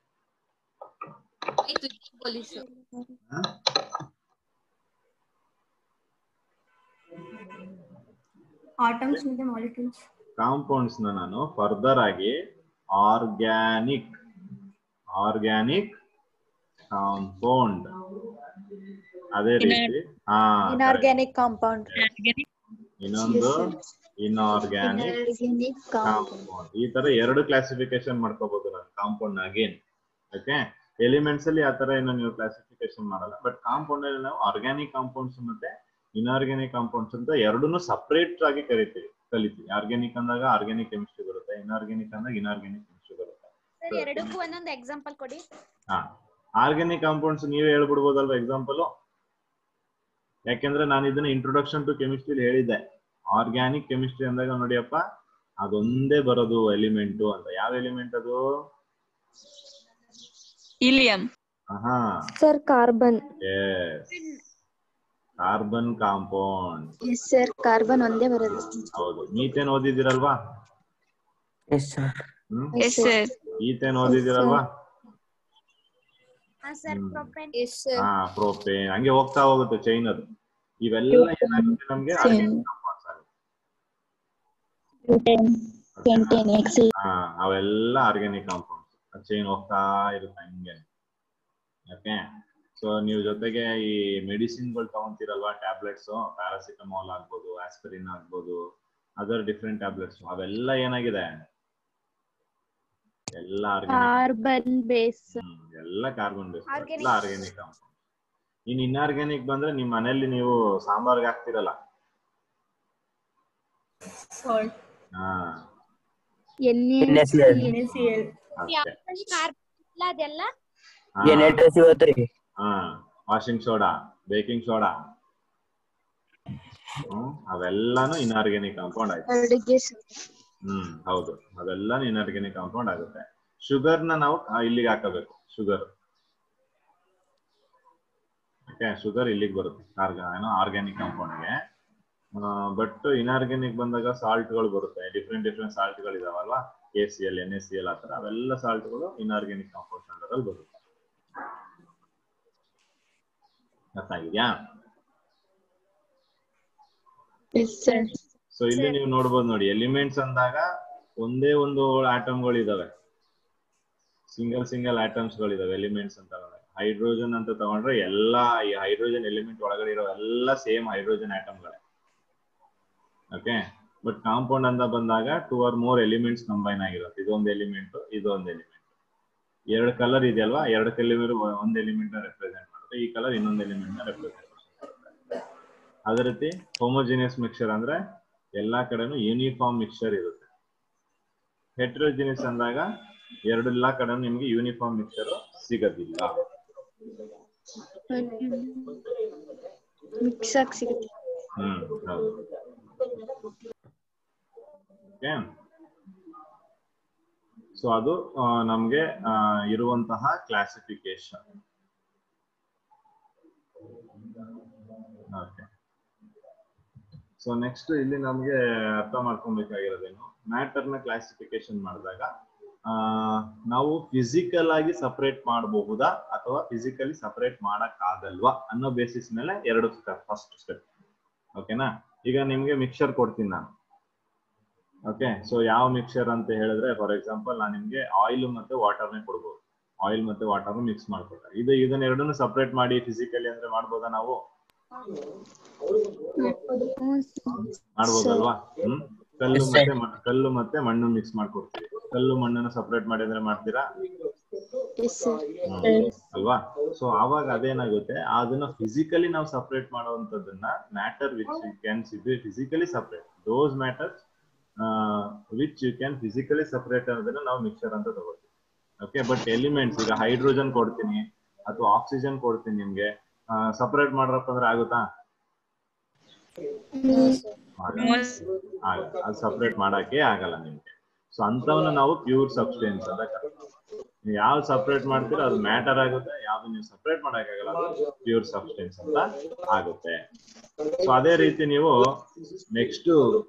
ಆಟಮ್ಸ್ ಮತ್ತೆ ಮಾಲಿಕ್ಯೂಲ್ಸ್. ಕಾಂಪೌಂಡ್ಸ್ ನ ನಾನು ಫರ್ದರ್ ಆಗಿ ಆರ್ಗ್ಯಾನಿಕ್ ಆರ್ಗ್ಯಾನಿಕ್ ಕಾಂಪೌಂಡ್, ಅದೇ ರೀತಿ ಹಾ ಇನ್ಆರ್ಗ್ಯಾನಿಕ್ ಕಾಂಪೌಂಡ್, ಇನ್ನೊಂದು ಇನ್ಆರ್ಗ್ಯಾನಿಕ್ ಕಾಂಪೌಂಡ್. ಈ ತರ ಎರಡು ಕ್ಲಾಸಿಫಿಕೇಶನ್ ಮಾಡ್ಕೋಬಹುದು ನಾನು ಕಾಂಪೌಂಡ್ ಅಗೇನ್. ಓಕೆ ಎಲಿಮೆಂಟ್ಸ್ ಅಲ್ಲಿ ಆ ತರ ಏನು ನೀವು ಕ್ಲಾಸಿಫಿಕೇಶನ್ ಮಾಡಲ್ಲ. ಬಟ್ ಕಾಂಪೌಂಡ್ ಅಲ್ಲಿ ನಾವು ಆರ್ಗ್ಯಾನಿಕ್ ಕಾಂಪೌಂಡ್ಸ್ ಮತ್ತೆ ಇನ್ಆರ್ಗ್ಯಾನಿಕ್ ಕಾಂಪೌಂಡ್ಸ್ ಅಂತ ಎರಡನ್ನು ಸಪರೇಟ್ ಆಗಿ ಕರಿತೀವಿ ಕಲಿತೀವಿ. ಆರ್ಗ್ಯಾನಿಕ್ ಅಂದಾಗ ಆರ್ಗ್ಯಾನಿಕ್ ಕೆಮಿಸ್ಟ್ರಿ ಬರುತ್ತೆ, ಇನ್ಆರ್ಗ್ಯಾನಿಕ್ ಅಂದಾಗ ಇನ್ಆರ್ಗ್ಯಾನಿಕ್ ಕೆಮಿಸ್ಟ್ರಿ ಬರುತ್ತೆ. ಸರ್ ಎರಡಕ್ಕೂ ಒಂದೊಂದು ಎಕ್ಸಾಂಪಲ್ ಕೊಡಿ. ಹಾ ಆರ್ಗ್ಯಾನಿಕ್ ಕಾಂಪೌಂಡ್ಸ್ ನೀವೇ ಹೇಳ್ಬಿಡ್ಬೋದಲ್ವಾ ಎಕ್ಸಾಂಪಲ್? ಯಾಕೆಂದ್ರೆ ನಾನು ಇದನ್ನ ಇಂಟ್ರೊಡಕ್ಷನ್ ಟು ಕೆಮಿಸ್ಟ್ರಿ ಹೇಳಿದ್ದೆ. ಆರ್ಗ್ಯಾನಿಕ್ ಕೆಮಿಸ್ಟ್ರಿ ಅಂದಾಗ ನೋಡಿಯಪ್ಪ ಅದೊಂದೇ ಬರೋದು ಎಲಿಮೆಂಟು ಅಂತ. ಯಾವ ಎಲಿಮೆಂಟ್ ಅದು? ಹೀಲಿಯಂ. ಹಾ sir carbon. Yes carbon compound. Yes sir carbon ಒಂದೇ ಬರೋದು. ಹೌದು. ಮೀಥೇನ್ ಓದಿದಿರಲ್ವಾ? Yes sir. Yes sir. Ethane ಓದಿದಿರಲ್ವಾ? ಹಾ ಸರ್ ಪ್ರೊಪೇನ್. Yes sir. ಹಾ ಪ್ರೋಪೇನ್. ಹಂಗೆ ಹೋಗ್ತಾ ಹೋಗುತ್ತೆ ಚೈನ್ ಅದು. ಇವೆಲ್ಲ ಏನಾಗುತ್ತೆ ನಮ್ಗೆ ಆರ್ಗ್ಯಾನಿಕ್ ಕಾಂಪೌಂಡ್ಸ್ ಆಗುತ್ತೆ. ಹಾ ಅವೆಲ್ಲ ಆರ್ಗ್ಯಾನಿಕ್ ಕಾಂಪೌಂಡ್ಸ್. ಚೈನ್ ಹೋಗ್ತಾ ಇರುತ್ತೆ ಹಂಗೆ. ಓಕೆ ಸೊ ನೀವು ಜೊತೆಗೆ ಈ ಮೆಡಿಸಿನ್ಗಳು ತಗೊಂತೀರಲ್ವಾ, ಟ್ಯಾಬ್ಲೆಟ್ಸ್, ಪ್ಯಾರಾಸಿಟಮಾಲ್ ಆಗ್ಬೋದು, ಆಸ್ಪಿರಿನ್ ಆಗ್ಬೋದು, ಅದರ್ ಡಿಫ್ರೆಂಟ್ ಟ್ಯಾಬ್ಲೆಟ್ಸ್, ಅವೆಲ್ಲ ಏನಾಗಿದೆ? ಎಲ್ಲ ಕಾರ್ಬನ್ ಬೇಸ್. ಎಲ್ಲ ಕಾರ್ಬನ್ ಬೇಸ್, ಎಲ್ಲ ಆರ್ಗ್ಯಾನಿಕ್ ಕಾಂಪೌಂಡ್. ಇನ್ ಇನ್ಆರ್ಗ್ಯಾನಿಕ್ ಬಂದ್ರೆ ನಿಮ್ ಮನೆಯಲ್ಲಿ ನೀವು ಸಾಂಬಾರ್ಗೆ ಹಾಕ್ತಿರಲ್ಲ, ಹಾ ಅದೆಲ್ಲ ಹಾ ವಾಷಿಂಗ್ ಸೋಡಾ, ಬೇಕಿಂಗ್ ಸೋಡಾ, ಅವೆಲ್ಲಾನು ಇನ್ಆರ್ಗ್ಯಾನಿಕ್ ಕಾಂಪೌಂಡ್ ಆಯ್ತು. ಹ್ಮ್ ಹೌದು, ಅದೆಲ್ಲ ಇನ್ಆರ್ಗ್ಯಾನಿಕ್ ಕಾಂಪೌಂಡ್ ಆಗುತ್ತೆ. ಶುಗರ್ ನ ನಾವು ಇಲ್ಲಿಗೆ ಹಾಕಬೇಕು. ಶುಗರ್ ಓಕೆ ಶುಗರ್ ಇಲ್ಲಿಗೆ ಬರುತ್ತೆ ಏನೋ ಆರ್ಗ್ಯಾನಿಕ್ ಕಾಂಪೌಂಡ್ಗೆ. ಬಟ್ ಇನ್ಆರ್ಗ್ಯಾನಿಕ್ ಬಂದಾಗ ಸಾಲ್ಟ್ ಗಳು ಬರುತ್ತೆ, ಡಿಫ್ರೆಂಟ್ ಡಿಫ್ರೆಂಟ್ ಸಾಲ್ಟ್ ಗಳು ಇದಾವಲ್ವಾ, K C L N S C L ಆ ತರ ಅವೆಲ್ಲ ಸಾಲ್ಟ್ಗಳು ಇನ್ಆರ್ಗ್ಯಾನಿಕ್ ಕಾಂಪೌಂಡ್ಸ್ ಅಂಡರ್ ಅಲ್ಲಿ ಬರುತ್ತೆ. ಅರ್ಥ ಆಗಿದ್ಯಾ? ಸೊ ಇಲ್ಲಿ ನೀವು ನೋಡ್ಬೋದು ನೋಡಿ, ಎಲಿಮೆಂಟ್ಸ್ ಅಂದಾಗ ಒಂದೇ ಒಂದು ಆಟಮ್ಗಳು ಇದಾವೆ, ಸಿಂಗಲ್ ಸಿಂಗಲ್ ಆಟಮ್ಸ್ ಗಳಿದಾವೆ ಎಲಿಮೆಂಟ್ಸ್ ಅಂತ. ಹೈಡ್ರೋಜನ್ ಅಂತ ತಗೊಂಡ್ರೆ ಎಲ್ಲಾ ಈ ಹೈಡ್ರೋಜನ್ ಎಲಿಮೆಂಟ್ ಒಳಗಡೆ ಇರೋ ಎಲ್ಲ ಸೇಮ್ ಹೈಡ್ರೋಜನ್ ಆಟಮ್ಗಳೇ. ಓಕೆ, ಬಟ್ ಕಾಂಪೌಂಡ್ ಅಂತ ಬಂದಾಗ two or more elements combine ಆಗಿರುತ್ತೆ. ಇದೊಂದು ಎಲಿಮೆಂಟ್, ಇದೊಂದು ಎಲಿಮೆಂಟ್, ಎರಡು ಕಲರ್ ಇದೆಯಲ್ವಾ, ಎರಡು ಕಲರ್ ಒಂದು ಎಲಿಮೆಂಟ್ ನ ರೆಪ್ರೆಸೆಂಟ್ ಮಾಡುತ್ತೆ, ಈ ಕಲರ್ ಇನ್ನೊಂದು ಎಲಿಮೆಂಟ್ ನ ರೆಪ್ರೆಸೆಂಟ್ ಮಾಡುತ್ತೆ. ಅದೇ ರೀತಿ ಹೋಮೋಜಿನಿಯಸ್ ಮಿಕ್ಸ್ಚರ್ ಅಂದ್ರೆ ಎಲ್ಲಾ ಕಡೆನೂ ಯೂನಿಫಾರ್ಮ್ ಮಿಕ್ಸ್ಚರ್ ಇರುತ್ತೆ. ಹೆಟ್ರೋಜಿನಿಯಸ್ ಅಂದಾಗ ಎರಡೆಲ್ಲಾ ಕಡೆ ನಿಮ್ಗೆ ಯೂನಿಫಾರ್ಮ್ ಮಿಕ್ಸ್ಚರ್ ಸಿಗೋದಿಲ್ಲ. ಮಿಕ್ಸ್ ಆಗಿ ಸಿಗುತ್ತೆ. ಹ್ಮ್ ಹೌದು. ಓಕೆ, ಸೊ ಅದು ನಮ್ಗೆ ಇರುವಂತಹ ಕ್ಲಾಸಿಫಿಕೇಶನ್. ಓಕೆ, ಸೊ ನೆಕ್ಸ್ಟ್ ಇಲ್ಲಿ ನಮ್ಗೆ ಅರ್ಥ ಮಾಡ್ಕೊಬೇಕಾಗಿರೋದೇನು, ಮ್ಯಾಟರ್ ನ ಕ್ಲಾಸಿಫಿಕೇಶನ್ ಮಾಡಿದಾಗ ನಾವು ಫಿಸಿಕಲ್ ಆಗಿ ಸಪರೇಟ್ ಮಾಡಬಹುದಾ ಅಥವಾ ಫಿಸಿಕಲಿ ಸಪರೇಟ್ ಮಾಡಕ್ ಆಗಲ್ವಾ ಅನ್ನೋ ಬೇಸಿಸ್ ಮೇಲೆ ಎರಡು ಸ್ಟೆಪ್. ಫಸ್ಟ್ ಸ್ಟೆಪ್, ಓಕೆನಾ? ಈಗ ನಿಮ್ಗೆ ಮಿಕ್ಸರ್ ಕೊಡ್ತೀನಿ ನಾನು. ಓಕೆ, ಸೊ ಯಾವ ಮಿಕ್ಸರ್ ಅಂತ ಹೇಳಿದ್ರೆ, ಫಾರ್ ಎಕ್ಸಾಂಪಲ್ ನಾನು ನಿಮ್ಗೆ ಆಯಿಲ್ ಮತ್ತೆ ವಾಟರ್ನೇ ಕೊಡ್ಬೋದು. ಆಯಿಲ್ ಮತ್ತೆ ವಾಟರ್ ಮಿಕ್ಸ್ ಮಾಡ್ಕೊಟ್ರೆ ಇದು ಇದನ್ನ ಎರಡನ್ನು ಸಪರೇಟ್ ಮಾಡಿ ಫಿಸಿಕಲಿ ಅಂದ್ರೆ ಮಾಡ್ಬೋದಾ ನಾವು? ಮಾಡ್ಬೋದಲ್ವಾ? ಹ್ಮ್ ಕಲ್ಲು ಮತ್ತೆ ಕಲ್ಲು ಮತ್ತೆ ಮಣ್ಣು ಮಿಕ್ಸ್ ಮಾಡ್ಕೊಡ್ತೀವಿ. ಕಲ್ಲು ಮಣ್ಣನ್ನು ಸಪರೇಟ್ ಮಾಡಿ ಅಂದ್ರೆ ಮಾಡ್ತೀರಾ ಅಲ್ವಾ? ಸೊ ಅವಾಗ ಅದೇನಾಗುತ್ತೆ, ಅದನ್ನ ಫಿಸಿಕಲಿ ನಾವು ಸಪರೇಟ್ ಮಾಡುವಂತದನ್ನ matter which you can physically separate, those matters which you can physically separate ಅನ್ನೋದನ್ನ ನಾವು ಮಿಕ್ಸರ್ ಅಂತ ತಗೋತೀವಿ. ಓಕೆ, ಬಟ್ ಎಲಿಮೆಂಟ್ಸ್ ಈಗ ಹೈಡ್ರೋಜನ್ ಕೊಡ್ತೀನಿ ಅಥವಾ ಆಕ್ಸಿಜನ್ ಕೊಡ್ತೀನಿ, ನಿಮ್ಗೆ ಸಪರೇಟ್ ಮಾಡ್ರಪ್ಪ ಅಂದ್ರೆ ಆಗುತ್ತಾ? ಅದು ಸಪರೇಟ್ ಮಾಡಕ್ಕೆ ಆಗಲ್ಲ ನಿಮ್ಗೆ. ಸೊ ಅಂತವನ್ನ ನಾವು ಪ್ಯೂರ್ ಸಬ್ಸ್ಟೆನ್ಸ್ ಅಂತ ಕರೀತೀವಿ. ಯಾವ ಸಪರೇಟ್ ಮಾಡ್ತೀರೋ ಅದು ಮ್ಯಾಟರ್ ಆಗುತ್ತೆ, ಯಾವ್ದು ನೀವು ಸಪರೇಟ್ ಮಾಡಕ್ಕಾಗಲ್ಲ ಅದು ಪ್ಯೂರ್ ಸಬ್ಸ್ಟೆನ್ಸ್ ಅಂತ ಆಗುತ್ತೆ. ಸೊ ಅದೇ ರೀತಿ ನೀವು ನೆಕ್ಸ್ಟ್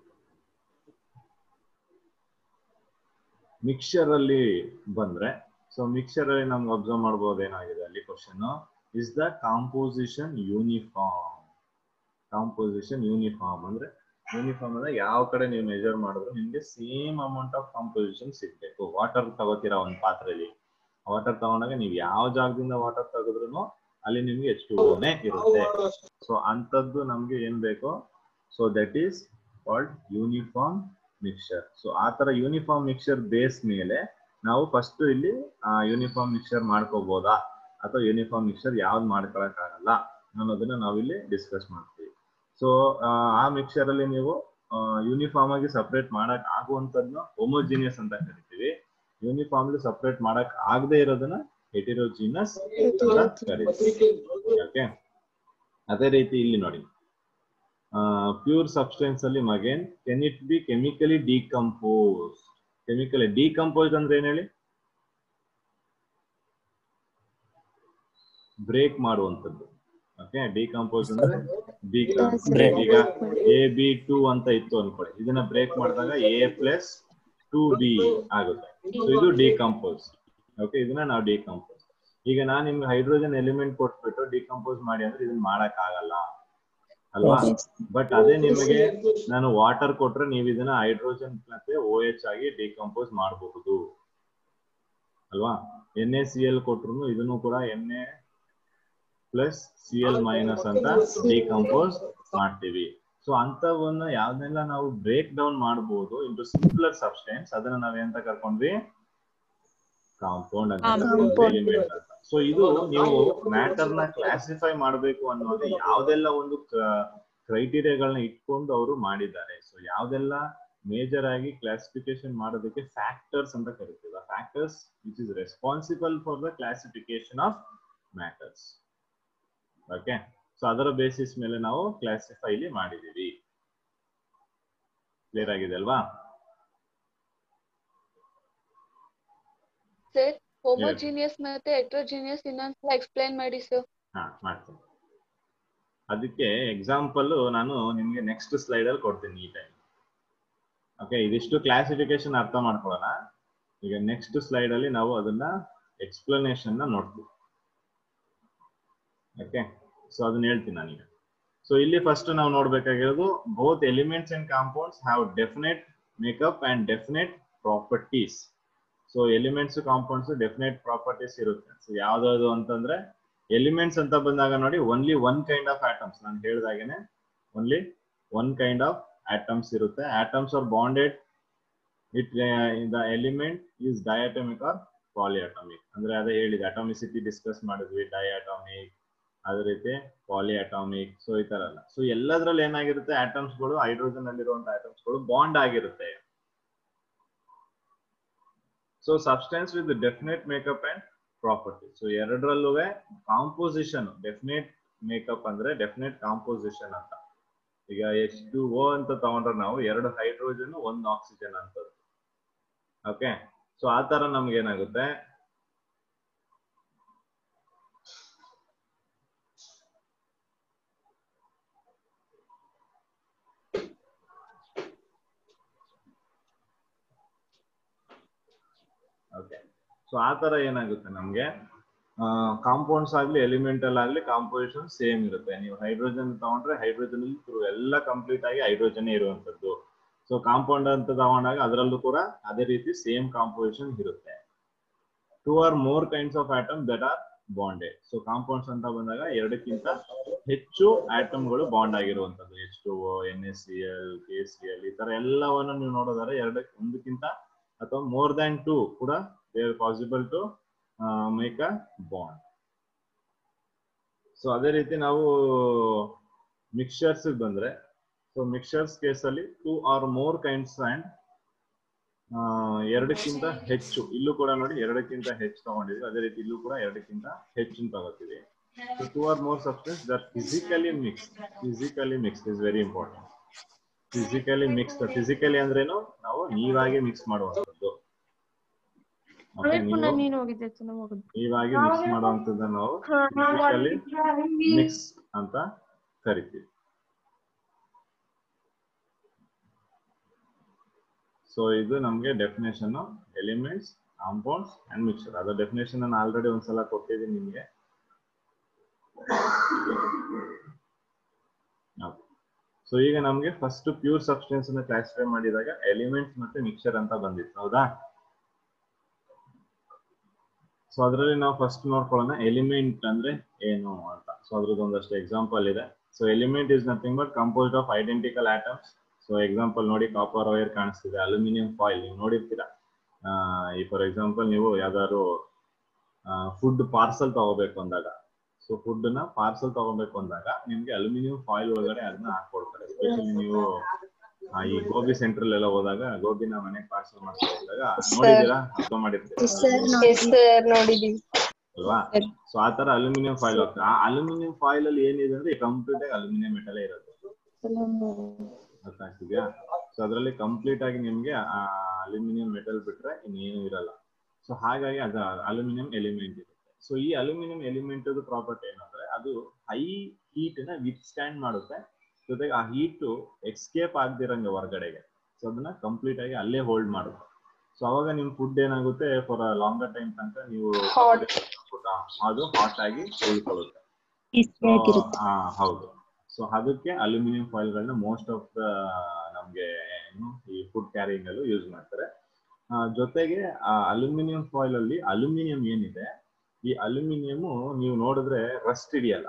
ಮಿಕ್ಸ್ಚರ್ ಅಲ್ಲಿ ಬಂದ್ರೆ, ಸೊ ಮಿಕ್ಸ್ಚರ್ ಅಲ್ಲಿ ನಮ್ಗೆ ಅಬ್ಸರ್ವ್ ಮಾಡಬಹುದು ಏನಾಗಿದೆ ಅಲ್ಲಿ question, is the composition uniform? Composition uniform ಅಂದ್ರೆ ಯೂನಿಫಾರ್ಮ್ ಅಂದ್ರೆ ಯಾವ ಕಡೆ ನೀವು ಮೆಜರ್ ಮಾಡಿದ್ರು ನಿಮ್ಗೆ ಸೇಮ್ ಅಮೌಂಟ್ ಆಫ್ ಕಾಂಪೋಸಿಷನ್ ಸಿಗ್ಬೇಕು. ವಾಟರ್ ತಗೋತೀರಾ ಒಂದು ಪಾತ್ರೆಯಲ್ಲಿ, ವಾಟರ್ ತಗೊಂಡಾಗ ನೀವು ಯಾವ ಜಾಗದಿಂದ ವಾಟರ್ ತೆಗೆದ್ರು ಅಲ್ಲಿ ನಿಮ್ಗೆ ಎಚ್ ಟು ಓನೇ ಇರುತ್ತೆ. ಸೊ ಅಂತದ್ದು ನಮ್ಗೆ ಏನ್ ಬೇಕು, so that is called uniform mixture. So ಆ ತರ ಯೂನಿಫಾರ್ಮ್ ಮಿಕ್ಸ್ಚರ್ ಬೇಸ್ ಮೇಲೆ ನಾವು ಫಸ್ಟ್ ಇಲ್ಲಿ ಯೂನಿಫಾರ್ಮ್ ಮಿಕ್ಸ್ಚರ್ ಮಾಡ್ಕೋಬಹುದಾ ಅಥವಾ ಯೂನಿಫಾರ್ಮ್ ಮಿಕ್ಸ್ಚರ್ ಯಾವ್ದು ಮಾಡ್ಕೊಳಕ್ ಆಗಲ್ಲ ಅನ್ನೋದನ್ನ ನಾವಿಲ್ಲಿ ಡಿಸ್ಕಸ್ ಮಾಡ್ತೀವಿ. ಸೊ ಆ ಮಿಕ್ಸ್ಚರ್ ಅಲ್ಲಿ ನೀವು ಯೂನಿಫಾರ್ಮ್ ಆಗಿ ಸಪರೇಟ್ ಮಾಡಕ್ ಆಗುವಂತದ್ನ ಹೋಮೋಜಿನಿಯಸ್ ಅಂತ ಕರಿತೀವಿ. ಯೂನಿಫಾರ್ಮ್ಲಿ ಸಪರೇಟ್ ಮಾಡಕ್ ಆಗದೆ ಇರೋದನ್ನ ಹೆಟಿರೋಜಿನಸ್ ಅಂತ ಕರಿತೀವಿ. ಓಕೆ, ಅದೇ ರೀತಿ ಇಲ್ಲಿ ನೋಡಿ, ಪ್ಯೂರ್ ಸಬ್ಸ್ಟೆನ್ಸ್ ಅಲ್ಲಿ again can it be chemically decompose? Chemically decompose ಅಂದ್ರೆ ಏನ್ ಹೇಳಿ? ಬ್ರೇಕ್ ಮಾಡುವಂತದ್ದು. ಓಕೆ, ಡಿಕಂಪೋಸ್ ಅಂದ್ರೆ ಈಗ ಎ ಬಿ ಟೂ ಅಂತ ಇತ್ತು ಅನ್ಕೊಳ್ಳಿ, ಇದನ್ನ ಬ್ರೇಕ್ ಮಾಡಿದಾಗ ಎ ಪ್ಲಸ್ ಟೂ ಬಿ ಆಗುತ್ತೆ. ಸೊ ಇದು ಡಿಕಂಪೋಸ್. ಓಕೆ, ಇದನ್ನ ನಾವು ಡಿಕಂಪೋಸ್. ಈಗ ನಾನು ನಿಮ್ಗೆ ಹೈಡ್ರೋಜನ್ ಎಲಿಮೆಂಟ್ ಕೊಟ್ಬಿಟ್ಟು ಡಿಕಂಪೋಸ್ ಮಾಡಿ ಅಂದ್ರೆ ಇದನ್ನ ಮಾಡಕ್ ಆಗಲ್ಲ ಅಲ್ವಾ? ಬಟ್ ಅದೇ ನಿಮಗೆ ನಾನು ವಾಟರ್ ಕೊಟ್ರೆ ನೀವು ಇದನ್ನ ಹೈಡ್ರೋಜನ್ ಮತ್ತೆ ಓ ಎಚ್ ಆಗಿ ಡಿಕಂಪೋಸ್ ಮಾಡಬಹುದು ಅಲ್ವಾ? ಎನ್ ಎ ಸಿ ಎಲ್ ಕೊಟ್ರು ಇದನ್ನು ಕೂಡ N A plus C L minus ಅಂತ ಡಿಕಂಪೋಸ್ ಮಾಡ್ತೀವಿ. ಸೊ ಅಂತವನ್ನ ಯಾವ್ದೆಲ್ಲ ನಾವು ಬ್ರೇಕ್ ಡೌನ್ ಮಾಡಬಹುದು ಇಂಟು ಸಿಂಪ್ಲರ್ ಸಬ್ಸ್ಟೆನ್ಸ್, ಅದನ್ನ ನಾವೇಂತ ಕರ್ಕೊಂಡ್ವಿ? ಕಾಂಪೌಂಡ್ ಅಂತ, ಎಲಿಮೆಂಟ್ ಅಂತ. ಸೊ ಇದು ನೀವು ಮ್ಯಾಟರ್ ನ ಕ್ಲಾಸಿಫೈ ಮಾಡಬೇಕು ಅನ್ನೋದು ಯಾವ್ದೆಲ್ಲ ಒಂದು ಕ್ರೈಟೀರಿಯಾಗಳನ್ನ ಇಟ್ಕೊಂಡು ಅವರು ಮಾಡಿದ್ದಾರೆ. ಸೊ ಯಾವ್ದೆಲ್ಲ ಮೇಜರ್ ಆಗಿ ಕ್ಲಾಸಿಫಿಕೇಶನ್ ಮಾಡೋದಕ್ಕೆ ಫ್ಯಾಕ್ಟರ್ಸ್ ಅಂತ ಕರಿತೀವಿ. Factors which is responsible for the classification of matters. Okay, so ಅದರ ಬೇಸಿಸ್ ಮೇಲೆ ನಾವು ಕ್ಲಾಸಿಫೈ ಇಲ್ಲಿ ಮಾಡಿದೀವಿ. ಕ್ಲಿಯರ್ ಆಗಿದೆ ಅಲ್ವಾ? ಸರ್, ಹೋಮೋಜಿನಿಯಸ್ ಮತ್ತೆ ಹೆಟರೋಜಿನಿಯಸ್ ಇನ್ನೊಂದ್ಸಲ ಎಕ್ಸ್ಪ್ಲೈನ್ ಮಾಡಿ ಸರ್. ಹಾ, ಮಾಡ್ತೀನಿ. ಅದಕ್ಕೆ ಎಕ್ಸಾಂಪಲ್ ನಾನು ನಿಮ್ಗೆ ನೆಕ್ಸ್ಟ್ ಸ್ಲೈಡ್ ಅಲ್ಲಿ ಕೊಡ್ತೀನಿ ಈ ಟೈಮ್. ಓಕೆ, ಇದಿಷ್ಟು ಕ್ಲಾಸಿಫಿಕೇಶನ್ ಅರ್ಥ ಮಾಡ್ಕೊಳ್ಳೋಣ. ಈಗ ನೆಕ್ಸ್ಟ್ ಸ್ಲೈಡ್ ಅಲ್ಲಿ ನಾವು ಅದನ್ನ ಎಕ್ಸ್ಪ್ಲನೇಷನ್ ನ ನೋಡ್ತೀವಿ. ಓಕೆ, ಸೊ ಅದನ್ನ ಹೇಳ್ತೀನಿ ನಾನೀಗ. ಸೊ ಇಲ್ಲಿ ಫಸ್ಟ್ ನಾವು ನೋಡ್ಬೇಕಾಗಿರೋದು both elements and compounds have definite makeup and definite properties. So elements compounds definite properties ಇರುತ್ತೆ. ಸೊ ಯಾವ್ದಾದ್ರು ಅಂತಂದ್ರೆ ಎಲಿಮೆಂಟ್ಸ್ ಅಂತ ಬಂದಾಗ ನೋಡಿ only one kind of atoms, ನಾನು ಹೇಳಿದಾಗೇನೆ only one kind of atoms ಇರುತ್ತೆ. Atoms are bonded it the element is diatomic or polyatomic. ಅಂದ್ರೆ ಅದೇ ಹೇಳಿದೆ, ಅಟಾಮಿಸಿಟಿ ಡಿಸ್ಕಸ್ ಮಾಡಿದ್ವಿ, ಡಯಾಟಮಿಕ್ ಅದೇ ರೀತಿ ಪಾಲಿಯಾಟಮಿಕ್. ಸೊ ಈ ತರ ಎಲ್ಲ. ಸೊ ಎಲ್ಲದ್ರಲ್ಲಿ ಏನಾಗಿರುತ್ತೆ, ಆಟಮ್ಸ್ ಗಳು ಹೈಡ್ರೋಜನ್ ಅಲ್ಲಿರುವಂತಹ ಆಟಮ್ಸ್ ಗಳು ಬಾಂಡ್ ಆಗಿರುತ್ತೆ. So substance with definite makeup and property. So ಎರಡರಲ್ಲೂ ಕಾಂಪೋಸಿಷನ್ ಡೆಫಿನೆಟ್ ಮೇಕಪ್ ಅಂದ್ರೆ ಡೆಫಿನೆಟ್ ಕಾಂಪೋಸಿಷನ್ ಅಂತ. ಈಗ ಎಚ್ ಟು ಓ ಅಂತ ತಗೊಂಡ್ರೆ ನಾವು ಎರಡು ಹೈಡ್ರೋಜನ್ ಒಂದು ಆಕ್ಸಿಜನ್ ಅಂತದ್ದು. ಓಕೆ, ಸೊ ಆ ತರ ನಮ್ಗೆ ಏನಾಗುತ್ತೆ, ಓಕೆ ಸೊ ಆ ತರ ಏನಾಗುತ್ತೆ ನಮ್ಗೆ ಕಾಂಪೌಂಡ್ಸ್ ಆಗ್ಲಿ ಎಲಿಮೆಂಟಲ್ ಆಗ್ಲಿ ಕಾಂಪೋಸಿಷನ್ ಸೇಮ್ ಇರುತ್ತೆ. ನೀವು ಹೈಡ್ರೋಜನ್ ತಗೊಂಡ್ರೆ ಹೈಡ್ರೋಜನ್ ಎಲ್ಲ ಕಂಪ್ಲೀಟ್ ಆಗಿ ಹೈಡ್ರೋಜನ್ ಇರುವಂತದ್ದು. ಸೊ ಕಾಂಪೌಂಡ್ ಅಂತ ತಗೊಂಡಾಗ ಅದರಲ್ಲೂ ಕೂಡ ಅದೇ ರೀತಿ ಸೇಮ್ ಕಾಂಪೋಸಿಷನ್ ಇರುತ್ತೆ. Two or more kinds of atom that are bonded. So compounds ಅಂತ ಬಂದಾಗ ಎರಡಕ್ಕಿಂತ ಹೆಚ್ಚು ಆಟಮ್ಗಳು ಬಾಂಡ್ ಆಗಿರುವಂತದ್ದು. H two O, N S C L, K C L ಈ ತರ ಎಲ್ಲವನ್ನು ನೀವು ನೋಡೋದಾದ್ರೆ ಎರಡಕ್ಕೆ ಒಂದಕ್ಕಿಂತ ಅಥವಾ ಮೋರ್ ದ್ಯಾನ್ ಟೂ ಕೂಡ they are possible to make a bond. So ಅದೇ ರೀತಿ ನಾವು ಮಿಕ್ಸ್ಚರ್ಸ್ ಬಂದ್ರೆ, ಸೊ ಮಿಕ್ಸ್ಚರ್ಸ್ ಕೇಸಲ್ಲಿ two or more kinds and ಎರಡಕ್ಕಿಂತ ಹೆಚ್ಚು, ಇಲ್ಲೂ ಕೂಡ ನೋಡಿ ಎರಡಕ್ಕಿಂತ ಹೆಚ್ಚು ತಗೊಂಡಿದ್ವಿ. ಅದೇ ರೀತಿ ಇಲ್ಲೂ ಕೂಡ ಎರಡಕ್ಕಿಂತ ಹೆಚ್ಚು ತಗೋತೀವಿ. So two or more substance that physically mixed. Physically mixed is very important. Physically mixed, physically ಅಂದ್ರೇನು, ನಾವು ನೀವಾಗಿ ಮಿಕ್ಸ್ ಮಾಡುವಂಥದ್ದು. ನೀವಾಗಿ ಮಿಕ್ಸ್ ಮಾಡುವಂಥದ್ದು ನಾವು ಫಿಸಿಕಲಿ ಮಿಕ್ಸ್ ಅಂತ ಕರಿತೀವಿ. ಸೊ ಇದು ನಮ್ಗೆ definition elements, compounds and mixture. ಅದರ ಡೆಫಿನೇಷನ್ ನಾನು ಆಲ್ರೆಡಿ ಒಂದ್ಸಲ ಕೊಟ್ಟಿದ್ದೀನಿ ನಿಮ್ಗೆ. ಸೊ ಈಗ ನಮ್ಗೆ ಫಸ್ಟ್ ಪ್ಯೂರ್ ಸಬ್ಸ್ಟೆನ್ಸ್ ಅನ್ನ ಕ್ಲಾಸಿಫೈ ಮಾಡಿದಾಗ ಎಲಿಮೆಂಟ್ಸ್ ಮತ್ತೆ ಮಿಕ್ಸ್ಚರ್ ಅಂತ ಬಂದಿತ್ತು, ಹೌದಾ? ಸೊ ಅದರಲ್ಲಿ ನಾವು ಫಸ್ಟ್ ನೋಡ್ಕೊಳ್ಳೋಣ ಎಲಿಮೆಂಟ್ ಅಂದ್ರೆ ಏನು ಅಂತ. ಸೊ ಅದ್ರದ್ದು ಒಂದಷ್ಟು ಎಕ್ಸಾಂಪಲ್ ಇದೆ. So element is nothing but composed of identical atoms. So example ನೋಡಿ, ಕಾಪರ್ ವೈರ್ ಕಾಣಿಸ್ತಿದೆ, ಅಲ್ಯೂಮಿನಿಯಂ ಫಾಯಿಲ್ ನೀವು ನೋಡಿರ್ತೀರಾ. ಈ ಫಾರ್ ಎಕ್ಸಾಂಪಲ್ ನೀವು ಯಾವ್ದಾದ್ರು ಫುಡ್ ಪಾರ್ಸಲ್ ತಗೋಬೇಕು ಅಂದಾಗ, ಸೊ ಫುಡ್ ನ ಪಾರ್ಸಲ್ ತಗೋಬೇಕು ಅಂದಾಗ ನಿಮ್ಗೆ ಅಲ್ಯೂಮಿನಿಯಂ ಫಾಯಿಲ್ ಒಳಗಡೆ ಅದನ್ನ ಹಾಕೊಡ್ತಾರೆ. ಎಸ್ಪೆಷಲಿ ನೀವು ಈ ಗೋಬಿ ಸೆಂಟ್ರಲ್ ಎಲ್ಲ ಹೋದಾಗ ಗೋಬಿನ ಮನೆಗೆ ಪಾರ್ಸಲ್ ಮಾಡ್ತಾ ಇದ್ದಾಗ ನೋಡಿದೀರಾ, ಅರ್ಥ ಮಾಡಿರ್ತೀರಾ ಅಲ್ವಾ? ಸೊ ಆ ತರ ಅಲ್ಯೂಮಿನಿಯಂ ಫಾಯಿಲ್ ಹೋಗ್ತದೆ. ಆ ಅಲ್ಯೂಮಿನಿಯಂ ಫಾಯಿಲ್ ಅಲ್ಲಿ ಏನಿದೆ ಅಂದ್ರೆ ಕಂಪ್ಲೀಟ್ ಆಗಿ ಅಲ್ಯೂಮಿನಿಯಂ ಮೆಟಲ್ ಇರೋದು, ಗೊತ್ತಾಗ್ತಿದ್ಯಾ? ಸೊ ಅದರಲ್ಲಿ ಕಂಪ್ಲೀಟ್ ಆಗಿ ನಿಮ್ಗೆ ಆ ಅಲ್ಯೂಮಿನಿಯಂ ಮೆಟಲ್ ಬಿಟ್ರೆ ಇನ್ನೇನು ಇರಲ್ಲ. ಸೊ ಹಾಗಾಗಿ ಅದು ಅಲ್ಯೂಮಿನಿಯಂ ಎಲಿಮೆಂಟ್ ಇರುತ್ತೆ. ಸೊ ಈ ಅಲ್ಯೂಮಿನಿಯಂ ಎಲಿಮೆಂಟ್ ಪ್ರಾಪರ್ಟಿ ಏನಂದ್ರೆ ಅದು ಹೈ ಹೀಟ್ ನ ವಿತ್ ಸ್ಟ್ಯಾಂಡ್ ಮಾಡುತ್ತೆ, ಜೊತೆಗೆ ಆ ಹೀಟ್ ಎಕ್ಸ್ಕೇಪ್ ಆಗದಿರಂಗೆ ಹೊರಗಡೆಗೆ. ಸೊ ಅದನ್ನ ಕಂಪ್ಲೀಟ್ ಆಗಿ ಅಲ್ಲೇ ಹೋಲ್ಡ್ ಮಾಡುತ್ತೆ. ಸೊ ಅವಾಗ ನಿಮ್ ಫುಡ್ ಏನಾಗುತ್ತೆ, ಫಾರ್ ಲಾಂಗರ್ ಟೈಮ್ ತನಕ ನೀವು ಅದು ಹಾಟ್ ಆಗಿ ಉಳ್ಕೊಳ್ಳುತ್ತೆ. ಹೌದು. ಸೊ ಅದಕ್ಕೆ ಅಲ್ಯೂಮಿನಿಯಂ ಫಾಯಿಲ್ ಗಳನ್ನ ಮೋಸ್ಟ್ ಆಫ್ ದ ನಮ್ಗೆ ಏನು ಈ ಫುಡ್ ಕ್ಯಾರಿಂಗ್ ಅಲ್ಲೂ ಯೂಸ್ ಮಾಡ್ತಾರೆ. ಜೊತೆಗೆ ಆ ಅಲ್ಯೂಮಿನಿಯಂ ಫಾಯಿಲ್ ಅಲ್ಲಿ ಅಲ್ಯೂಮಿನಿಯಂ ಏನಿದೆ, ಈ ಅಲ್ಯೂಮಿನಿಯಂ ನೀವು ನೋಡಿದ್ರೆ ರಸ್ಟ್ ಹಿಡಿಯಲ್ಲ.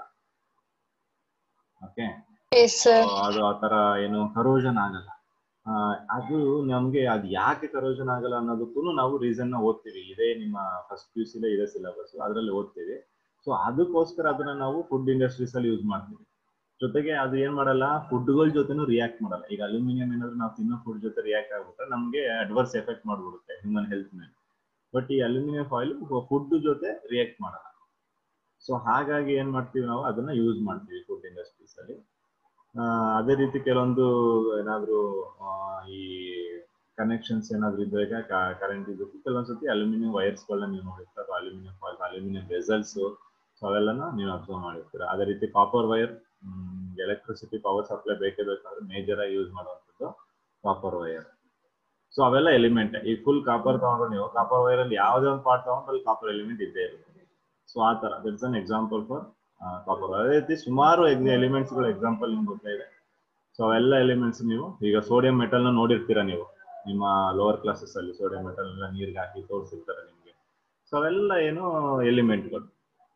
ಓಕೆ, ಅದು ಆತರ ಏನು ಕರೋಷನ್ ಆಗಲ್ಲ. ಅದು ನಮ್ಗೆ ಅದು ಯಾಕೆ ಕರೋಷನ್ ಆಗಲ್ಲ ಅನ್ನೋದಕ್ಕೂ ನಾವು ರೀಸನ್ ನ ಓದ್ತೀವಿ. ಇದೇ ನಿಮ್ಮ ಫಸ್ಟ್ ಪಿ ಯು ಸಿ ಇದೆ ಸಿಲೆಬಸ್, ಅದರಲ್ಲಿ ಓದ್ತೀವಿ. ಸೊ ಅದಕ್ಕೋಸ್ಕರ ಅದನ್ನ ನಾವು ಫುಡ್ ಇಂಡಸ್ಟ್ರೀಸ್ ಅಲ್ಲಿ ಯೂಸ್ ಮಾಡ್ತೀವಿ. ಜೊತೆಗೆ ಅದು ಏನ್ ಮಾಡಲ್ಲ, ಫುಡ್ಗಳ ಜೊತೆನೂ ರಿಯಾಕ್ಟ್ ಮಾಡಲ್ಲ. ಈಗ ಅಲ್ಯೂಮಿನಿಯಂ ಏನಾದ್ರು ನಾವು ತಿನ್ನೋ ಫುಡ್ ಜೊತೆ ರಿಯಾಕ್ಟ್ ಆಗ್ಬಿಟ್ರೆ ನಮ್ಗೆ ಅಡ್ವರ್ಸ್ ಎಫೆಕ್ಟ್ ಮಾಡ್ಬಿಡುತ್ತೆ ಹ್ಯೂಮನ್ ಹೆಲ್ತ್ ಮೇಲೆ. ಬಟ್ ಈ ಅಲ್ಯೂಮಿನಿಯಂ ಫಾಯಿಲ್ ಫುಡ್ ಜೊತೆ ರಿಯಾಕ್ಟ್ ಮಾಡಲ್ಲ. ಸೊ ಹಾಗಾಗಿ ಏನ್ ಮಾಡ್ತೀವಿ ನಾವು ಅದನ್ನ ಯೂಸ್ ಮಾಡ್ತೀವಿ ಫುಡ್ ಇಂಡಸ್ಟ್ರೀಸ್ ಅಲ್ಲಿ. ಅದೇ ರೀತಿ ಕೆಲವೊಂದು ಏನಾದ್ರು ಈ ಕನೆಕ್ಷನ್ಸ್ ಏನಾದ್ರು ಇದ್ದಾಗ ಕರೆಂಟ್ ಇದ್ದಕ್ಕೆ ಕೆಲವೊಂದ್ಸತಿ ಅಲ್ಯೂಮಿನಿಯಂ ವೈರ್ಸ್ ಗಳನ್ನ ನೀವು ನೋಡಿರ್ತಾರೆ, aluminium foil, aluminium vessels, so ಅವೆಲ್ಲನ ನೀವು ಅಬ್ಸರ್ವ್ ಮಾಡಿರ್ತೀರ. ಅದೇ ರೀತಿ copper wire, electricity power supply ಬೇಕೇ ಬೇಕಾದ್ರೆ ಮೇಜರ್ ಆಗಿ ಯೂಸ್ ಮಾಡುವಂಥದ್ದು ಕಾಪರ್ ವೈರ್. ಸೊ ಅವೆಲ್ಲ ಎಲಿಮೆಂಟ್. ಈ ಫುಲ್ ಕಾಪರ್ ತಗೊಂಡ್ರೆ ನೀವು ಕಾಪರ್ ವೈರ್ ಅಲ್ಲಿ ಯಾವುದೇ ಒಂದು ಪಾರ್ಟ್ ತಗೊಂಡ್ರೆ ಅಲ್ಲಿ ಕಾಪರ್ ಎಲಿಮೆಂಟ್ ಇದ್ದೇ ಇರುತ್ತೆ. ಸೊ ಆ ತರ that's an example for copper. ಅದೇ ರೀತಿ ಸುಮಾರು ಎಲಿಮೆಂಟ್ಸ್ ಗಳು ಎಕ್ಸಾಂಪಲ್ ನಿಮ್ಗೆ ಗೊತ್ತಾ ಇದೆ. ಸೊ ಅವೆಲ್ಲ ಎಲಿಮೆಂಟ್ಸ್ ನೀವು ಈಗ ಸೋಡಿಯಂ ಮೆಟಲ್ ನ ನೋಡಿರ್ತೀರಾ ನೀವು ನಿಮ್ಮ ಲೋವರ್ ಕ್ಲಾಸಸ್ ಅಲ್ಲಿ. ಸೋಡಿಯಂ ಮೆಟಲ್ ಎಲ್ಲ ನೀರಿಗೆ ಹಾಕಿ ತೋರಿಸಿರ್ತಾರೆ ನಿಮ್ಗೆ. ಸೊ ಅವೆಲ್ಲ ಏನು ಎಲಿಮೆಂಟ್ಗಳು.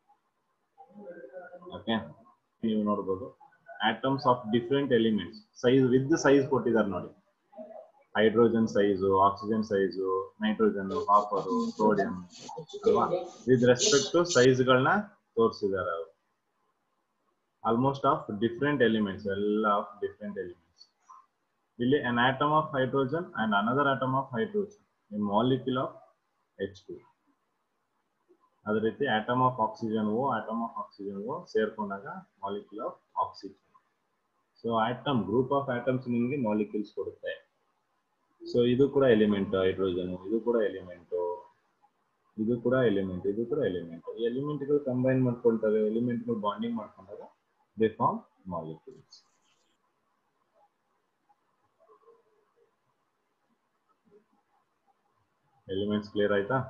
ಓಕೆ, ನೀವು ನೋಡ್ಬೋದು atoms of different elements. Size with size ಕೊಟ್ಟಿದ್ದಾರೆ ನೋಡಿ. Hydrogen size, oxygen size, nitrogen, copper, sodium ಅಲ್ವಾ. ವಿತ್ ರೆಸ್ಪೆಕ್ಟ್ ಟು ಸೈಜ್ಗಳನ್ನ ತೋರಿಸಿದ್ದಾರೆ ಅವರು. ಆಲ್ಮೋಸ್ಟ್ ಆಫ್ ಡಿಫ್ರೆಂಟ್ ಎಲಿಮೆಂಟ್ಸ್, ಎಲ್ಲ ಆಫ್ ಡಿಫ್ರೆಂಟ್ ಎಲಿಮೆಂಟ್ಸ್. ಇಲ್ಲಿ an atom of hydrogen and another atom of hydrogen, a molecule of H two. ಅದೇ ರೀತಿ atom of oxygen O atom of oxygen O ಸೇರ್ಕೊಂಡಾಗ molecule of oxygen. So atom group of atoms ನಿಮಗೆ molecules ಕೊಡುತ್ತೆ. So ಇದು ಕೂಡ element. Hydrogen ಇದು ಕೂಡ element, ಇದು ಕೂಡ ಎಲಿಮೆಂಟ್, ಇದು ಕೂಡ ಎಲಿಮೆಂಟ್. ಈ ಎಲಿಮೆಂಟ್ಗಳು ಕಂಬೈನ್ ಮಾಡ್ಕೊಳ್ತವೆ. ಎಲಿಮೆಂಟ್ಗಳು ಬಾಂಡಿಂಗ್ ಮಾಡ್ಕೊಂಡಾಗ they form molecules. Elements clear ಆಯ್ತಾ?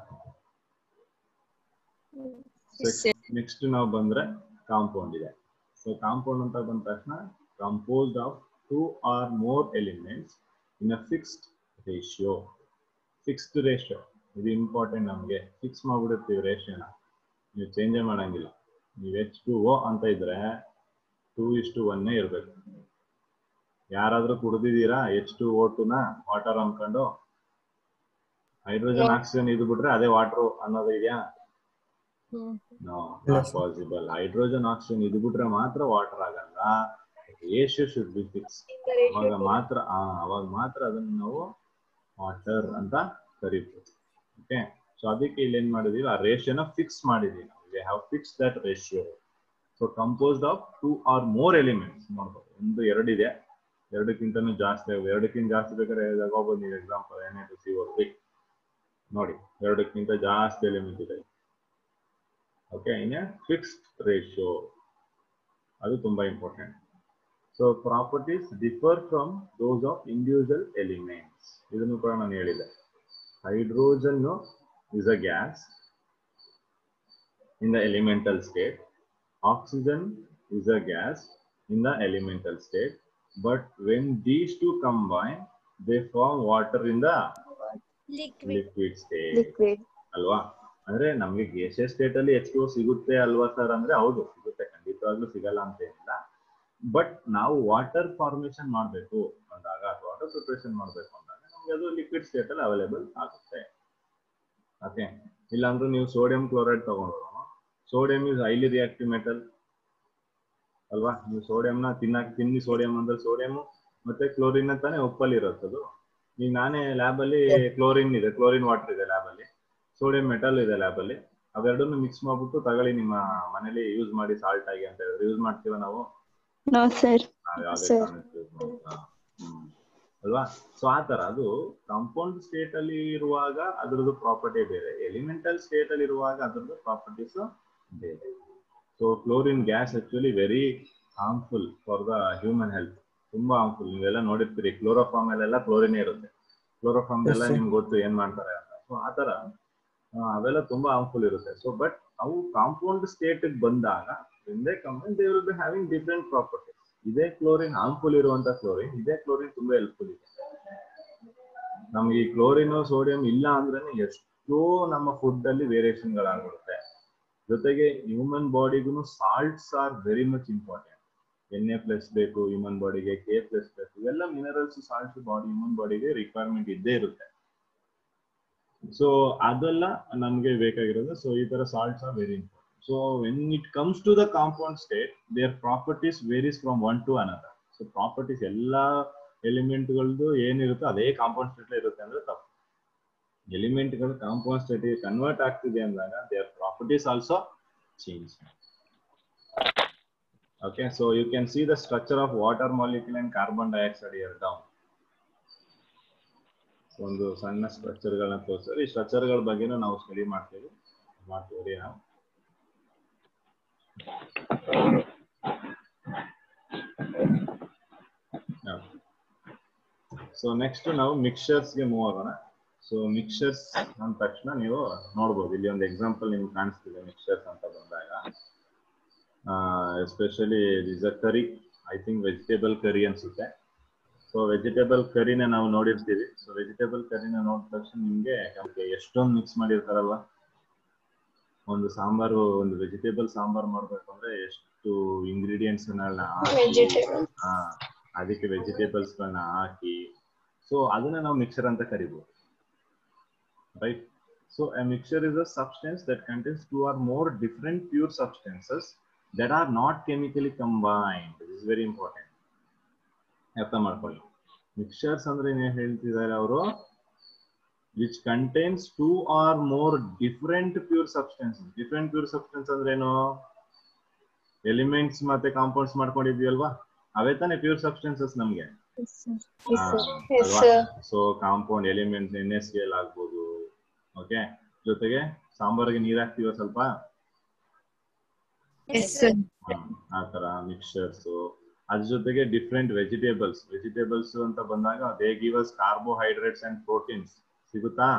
ನೆಕ್ಸ್ಟ್ ನಾವು ಬಂದ್ರೆ ಕಾಂಪೌಂಡ್ ಇದೆ. ಸೊ ಕಾಂಪೌಂಡ್ ಅಂತ ಬಂದ ತಕ್ಷಣ composed of two or more elements in a fixed ratio. Fixed ratio ಇದು ಇಂಪಾರ್ಟೆಂಟ್. ನಮಗೆ ಫಿಕ್ಸ್ ಮಾಡ್ಬಿಡುತ್ತೀವಿ ರೇಷಿಯೋನ, ನೀವು ಚೇಂಜೇ ಮಾಡಂಗಿಲ್ಲ. ನೀವು ಎಚ್ ಟು ಓ ಅಂತ ಇದ್ರೆ ಟೂ ಇಸ್ ಟು ಒನ್ನೇ ಇರ್ಬೇಕು. ಯಾರಾದ್ರೂ ಕುಡ್ದಿದ್ದೀರಾ ಎಚ್ ಟು ಓ ಟುನ ವಾಟರ್ ಅನ್ಕೊಂಡು? ಹೈಡ್ರೋಜನ್ ಆಕ್ಸಿಜನ್ ಇದು ಬಿಟ್ರೆ ಅದೇ ವಾಟರ್ ಅನ್ನೋದು ಇದೆಯಾ? No, not possible. Hydrogen oxygen ಇದು ಬಿಟ್ರೆ ಮಾತ್ರ ವಾಟರ್ ಆಗಲ್ಲ. Ratio should be fix. ಅವಾಗ ಮಾತ್ರ ಅವಾಗ ಮಾತ್ರ ಅದನ್ನ ನಾವು ವಾಟರ್ ಅಂತ ಕರಿತೀವಿ. ಓಕೆ, ಸೊ ಅದಕ್ಕೆ ಇಲ್ಲಿ ಏನ್ ಮಾಡಿದೀವಿ, ಆ ರೇಷಿಯೋನ ಫಿಕ್ಸ್ ಮಾಡಿದೀವಿ. We have fix that ratio. So composed of two or more elements. ನೋಡ್ಬೋದು, ಒಂದು ಎರಡಿದೆ, ಎರಡಕ್ಕಿಂತನೂ ಜಾಸ್ತಿ. ಎರಡಕ್ಕಿಂತ ಜಾಸ್ತಿ ಬೇಕಾದ್ರೆ ತಗೋಬಹುದು ನೀವು example N A two C O three ನೋಡಿ, ಎರಡಕ್ಕಿಂತ ಜಾಸ್ತಿ ಎಲಿಮೆಂಟ್ ಇದೆ. Okay, in a fixed ratio. ಅದು ತುಂಬಾ important. So properties differ from those of individual elements. ಇದನ್ನು ಕೂಡ ನಾನು ಹೇಳಿದೆ. Hydrogen is a gas in the elemental state. Oxygen is a gas in the elemental state. But when these two combine, they form water in the liquid, liquid state. Liquid ಅಲ್ವಾ? ಅಂದ್ರೆ ನಮ್ಗೆ gaseous state ಅಲ್ಲಿ H two O ಸಿಗುತ್ತೆ ಅಲ್ವಾ sir ಅಂದ್ರೆ ಹೌದು, ಸಿಗುತ್ತೆ, ಖಂಡಿತವಾಗ್ಲೂ ಸಿಗಲ್ಲ ಅಂತ ಏನಿಲ್ಲ. ಬಟ್ ನಾವು ವಾಟರ್ ಫಾರ್ಮೇಶನ್ ಮಾಡಬೇಕು ಅಂದಾಗ, ವಾಟರ್ ಪ್ರಿಪರೇಷನ್ ಮಾಡಬೇಕು ಅಂದಾಗ ನಮ್ಗೆ ಅದು ಲಿಕ್ವಿಡ್ ಸ್ಟೇಟ್ ಅಲ್ಲಿ ಅವೈಲೇಬಲ್ ಆಗುತ್ತೆ. ಓಕೆ, ಇಲ್ಲಾಂದ್ರೆ ನೀವು ಸೋಡಿಯಂ ಕ್ಲೋರೈಡ್ ತಗೊಂಡ್ರು, sodium is highly reactive metal ಅಲ್ವಾ? ನೀವು ಸೋಡಿಯಂನ ತಿನ್ನಕ್ ತಿನ್ನಿ ಸೋಡಿಯಂ ಅಂದ್ರೆ ಸೋಡಿಯಂ ಮತ್ತೆ ಕ್ಲೋರಿನ್ ತಾನೇ ಉಪ್ಪಲ್ಲಿ ಇರುತ್ತದು. ಈಗ ನಾನೇ ಲ್ಯಾಬ್ ಅಲ್ಲಿ ಕ್ಲೋರಿನ್ ಇದೆ, ಕ್ಲೋರಿನ್ ವಾಟರ್ ಇದೆ ಲ್ಯಾಬ್ ಅಲ್ಲಿ, ಸೋಡಿಯಂ ಮೆಟಲ್ ಇದೆ ಲ್ಯಾಬ್ ಅಲ್ಲಿ. ಅವೆರಡನ್ನು ಮಿಕ್ಸ್ ಮಾಡ್ಬಿಟ್ಟು ತಗೊಳ್ಳಿ ನಿಮ್ಮ ಮನೇಲಿ ಯೂಸ್ ಮಾಡಿ ಸಾಲ್ಟ್ ಆಗಿ ಅಂತ ಹೇಳಿದ್ರೆ ಯೂಸ್ ಮಾಡ್ತೀವ ನಾವು? No sir. ಅಲ್ವಾ? ಸೊ ಆ ತರ ಅದು ಕಾಂಪೌಂಡ್ ಸ್ಟೇಟ್ ಅಲ್ಲಿ ಇರುವಾಗ ಅದ್ರದ್ದು ಪ್ರಾಪರ್ಟಿ ಬೇರೆ, ಎಲಿಮೆಂಟಲ್ ಸ್ಟೇಟ್ ಅಲ್ಲಿ ಇರುವಾಗ ಅದ್ರದ್ದು ಪ್ರಾಪರ್ಟೀಸ್ ಬೇರೆ. So chlorine gas actually very harmful for the human health. ತುಂಬಾ ಹಾರ್ಮ್ಫುಲ್. ನೀವೆಲ್ಲ ನೋಡಿರ್ತೀರಿ, ಕ್ಲೋರೋಫಾರ್ಮ್ ಅಲ್ಲೆಲ್ಲ ಕ್ಲೋರಿನ್ ಇರುತ್ತೆ. ಕ್ಲೋರೋಫಾರ್ಮ್ ಎಲ್ಲ ನಿಮ್ಗೆ ಗೊತ್ತು ಏನ್ ಮಾಡ್ತಾರೆ ಅಂತ. ಸೊ ಆತರ ಅವೆಲ್ಲ ತುಂಬಾ ಹಾರ್ಮ್ಫುಲ್ ಇರುತ್ತೆ. ಸೊ ಬಟ್ ಅವು ಕಾಂಪೌಂಡ್ ಸ್ಟೇಟ್ ಬಂದಾಗ they compound they will be having different properties. ಇದೇ ಕ್ಲೋರಿನ್ ಹಾರ್ಮ್ಫುಲ್ ಇರುವಂತ ಕ್ಲೋರಿನ್, ಇದೇ ಕ್ಲೋರಿನ್ ತುಂಬಾ ಹೆಲ್ಪ್ಫುಲ್ ಇದೆ ನಮ್ಗೆ. ಈ ಕ್ಲೋರಿನ್ ಸೋಡಿಯಂ ಇಲ್ಲ ಅಂದ್ರೆ ಎಷ್ಟೋ ನಮ್ಮ ಫುಡ್ ಅಲ್ಲಿ ವೇರಿಯೇಷನ್ ಗಳಾಗ್ಬಿಡುತ್ತೆ. ಜೊತೆಗೆ ಹ್ಯೂಮನ್ ಬಾಡಿಗೂ salts are very much important. N A plus ಬೇಕು ಹ್ಯೂಮನ್ ಬಾಡಿಗೆ, ಕೆ ಪ್ಲಸ್ ಬೇಕು, ಇವೆಲ್ಲ ಮಿನರಲ್ಸ್ ಸಾಲ್ಟ್ಸ್ ಬಾಡಿ ಹ್ಯೂಮನ್ ಬಾಡಿಗೆ ರಿಕ್ವೈರ್ಮೆಂಟ್ ಇದ್ದೇ ಇರುತ್ತೆ. ಸೊ ಅದೆಲ್ಲ ನಮ್ಗೆ ಬೇಕಾಗಿರೋದು. ಸೊ ಈ ತರ salts are very important. So when it comes to the compound state, their properties varies from one to another. So properties ಎಲ್ಲಾ ಎಲಿಮೆಂಟ್ಗಳದ್ದು ಏನಿರುತ್ತೋ ಅದೇ ಕಾಂಪೌಂಡ್ ಸ್ಟೇಟ್ ಇರುತ್ತೆ ಅಂದ್ರೆ ತಪ್ಪು. ಎಲಿಮೆಂಟ್ಗಳು ಕಾಂಪೌಂಡ್ ಸ್ಟೇಟ್ ಕನ್ವರ್ಟ್ ಆಗ್ತಿದೆ ಅಂದಾಗ their properties also change. Okay, so you can see the structure of water molecule and carbon dioxide here down. ಒಂದು ಸಣ್ಣ ಸ್ಟ್ರಕ್ಚರ್ ಗಳನ್ನ ತೋರಿಸ್ತಾರೆ. ಈ ಸ್ಟ್ರಕ್ಚರ್ ಗಳ ಬಗ್ಗೆನೂ ನಾವು ಸ್ಟಡಿ ಮಾಡ್ತೀವಿ ಮಾಡ್ತೀವಿ ನಾವು. ಸೊ ನೆಕ್ಸ್ಟ್ ನಾವು ಮಿಕ್ಸರ್ಸ್ ಗೆ ಮೂವ್ ಆಗೋಣ. ಸೊ ಮಿಕ್ಸರ್ಸ್ ಅಂದ ತಕ್ಷಣ ನೀವು ನೋಡ್ಬೋದು, ಇಲ್ಲಿ ಒಂದು ಎಕ್ಸಾಂಪಲ್ ನಿಮ್ಗೆ ಕಾಣಿಸ್ತಿದೆ. ಮಿಕ್ಸರ್ಸ್ ಅಂತ ಬಂದಾಗ especially is a curry, I think vegetable curry ಅನ್ಸುತ್ತೆ. ಸೊ ವೆಜಿಟೇಬಲ್ ಕರಿನ ನಾವು ನೋಡಿರ್ತೀವಿ. ಸೊ ವೆಜಿಟೇಬಲ್ ಕರಿನ ನೋಡಿದ ತಕ್ಷಣ ನಿಮ್ಗೆ ಎಷ್ಟೊಂದು ಮಿಕ್ಸ್ ಮಾಡಿರ್ತಾರಲ್ವ. ಒಂದು ಸಾಂಬಾರು, ಒಂದು ವೆಜಿಟೇಬಲ್ ಸಾಂಬಾರ್ ಮಾಡ್ಬೇಕು ಅಂದ್ರೆ ಎಷ್ಟು ಇಂಗ್ರೀಡಿಯೆಂಟ್ಸ್ ಹಾಕಿ, ಹಾ ಅದಕ್ಕೆ ವೆಜಿಟೇಬಲ್ಸ್ ಗಳನ್ನ ಹಾಕಿ, ಸೊ ಅದನ್ನ ನಾವು ಮಿಕ್ಸರ್ ಅಂತ ಕರಿಬಹುದು, right? So a mixture is a substance that contains two or more different pure substances that are not chemically combined. This is very important. ಅರ್ಥ ಮಾಡ್ಕೊಳ್ಳಿ. ಮಿಕ್ಸರ್ಸ್ ಅಂದ್ರೆ ಏನ್ ಹೇಳ್ತಿದ್ದಾರೆ ಅವರು, which contains two or more different pure substances. different pure substance ಅಂದ್ರೆ ಏನು? Elements ಮತ್ತೆ compounds ಮಾಡ್ಕೊಂಡಿದ್ವಿ ಅವೇ ತಾನೇ ಪ್ಯೂರ್ ಸಬ್ಸ್ಟೆನ್ಸಸ್ ನಮ್ಗೆ. So compound elements N S C L ಆಗ್ಬೋದು, ಓಕೆ. ಜೊತೆಗೆ ಸಾಂಬಾರಿಗೆ ನೀರ್ ಹಾಕ್ತಿವ ಸ್ವಲ್ಪ, ಆ ತರ ಮಿಕ್ಸರ್ಸ್. ಅದ್ರ ಜೊತೆಗೆ ಡಿಫ್ರೆಂಟ್ ವೆಜಿಟೇಬಲ್ಸ್ ವೆಜಿಟೇಬಲ್ಸ್ ಅಂತ ಬಂದಾಗ they give us carbohydrates and proteins. ಸಿಗುತ್ತಾ?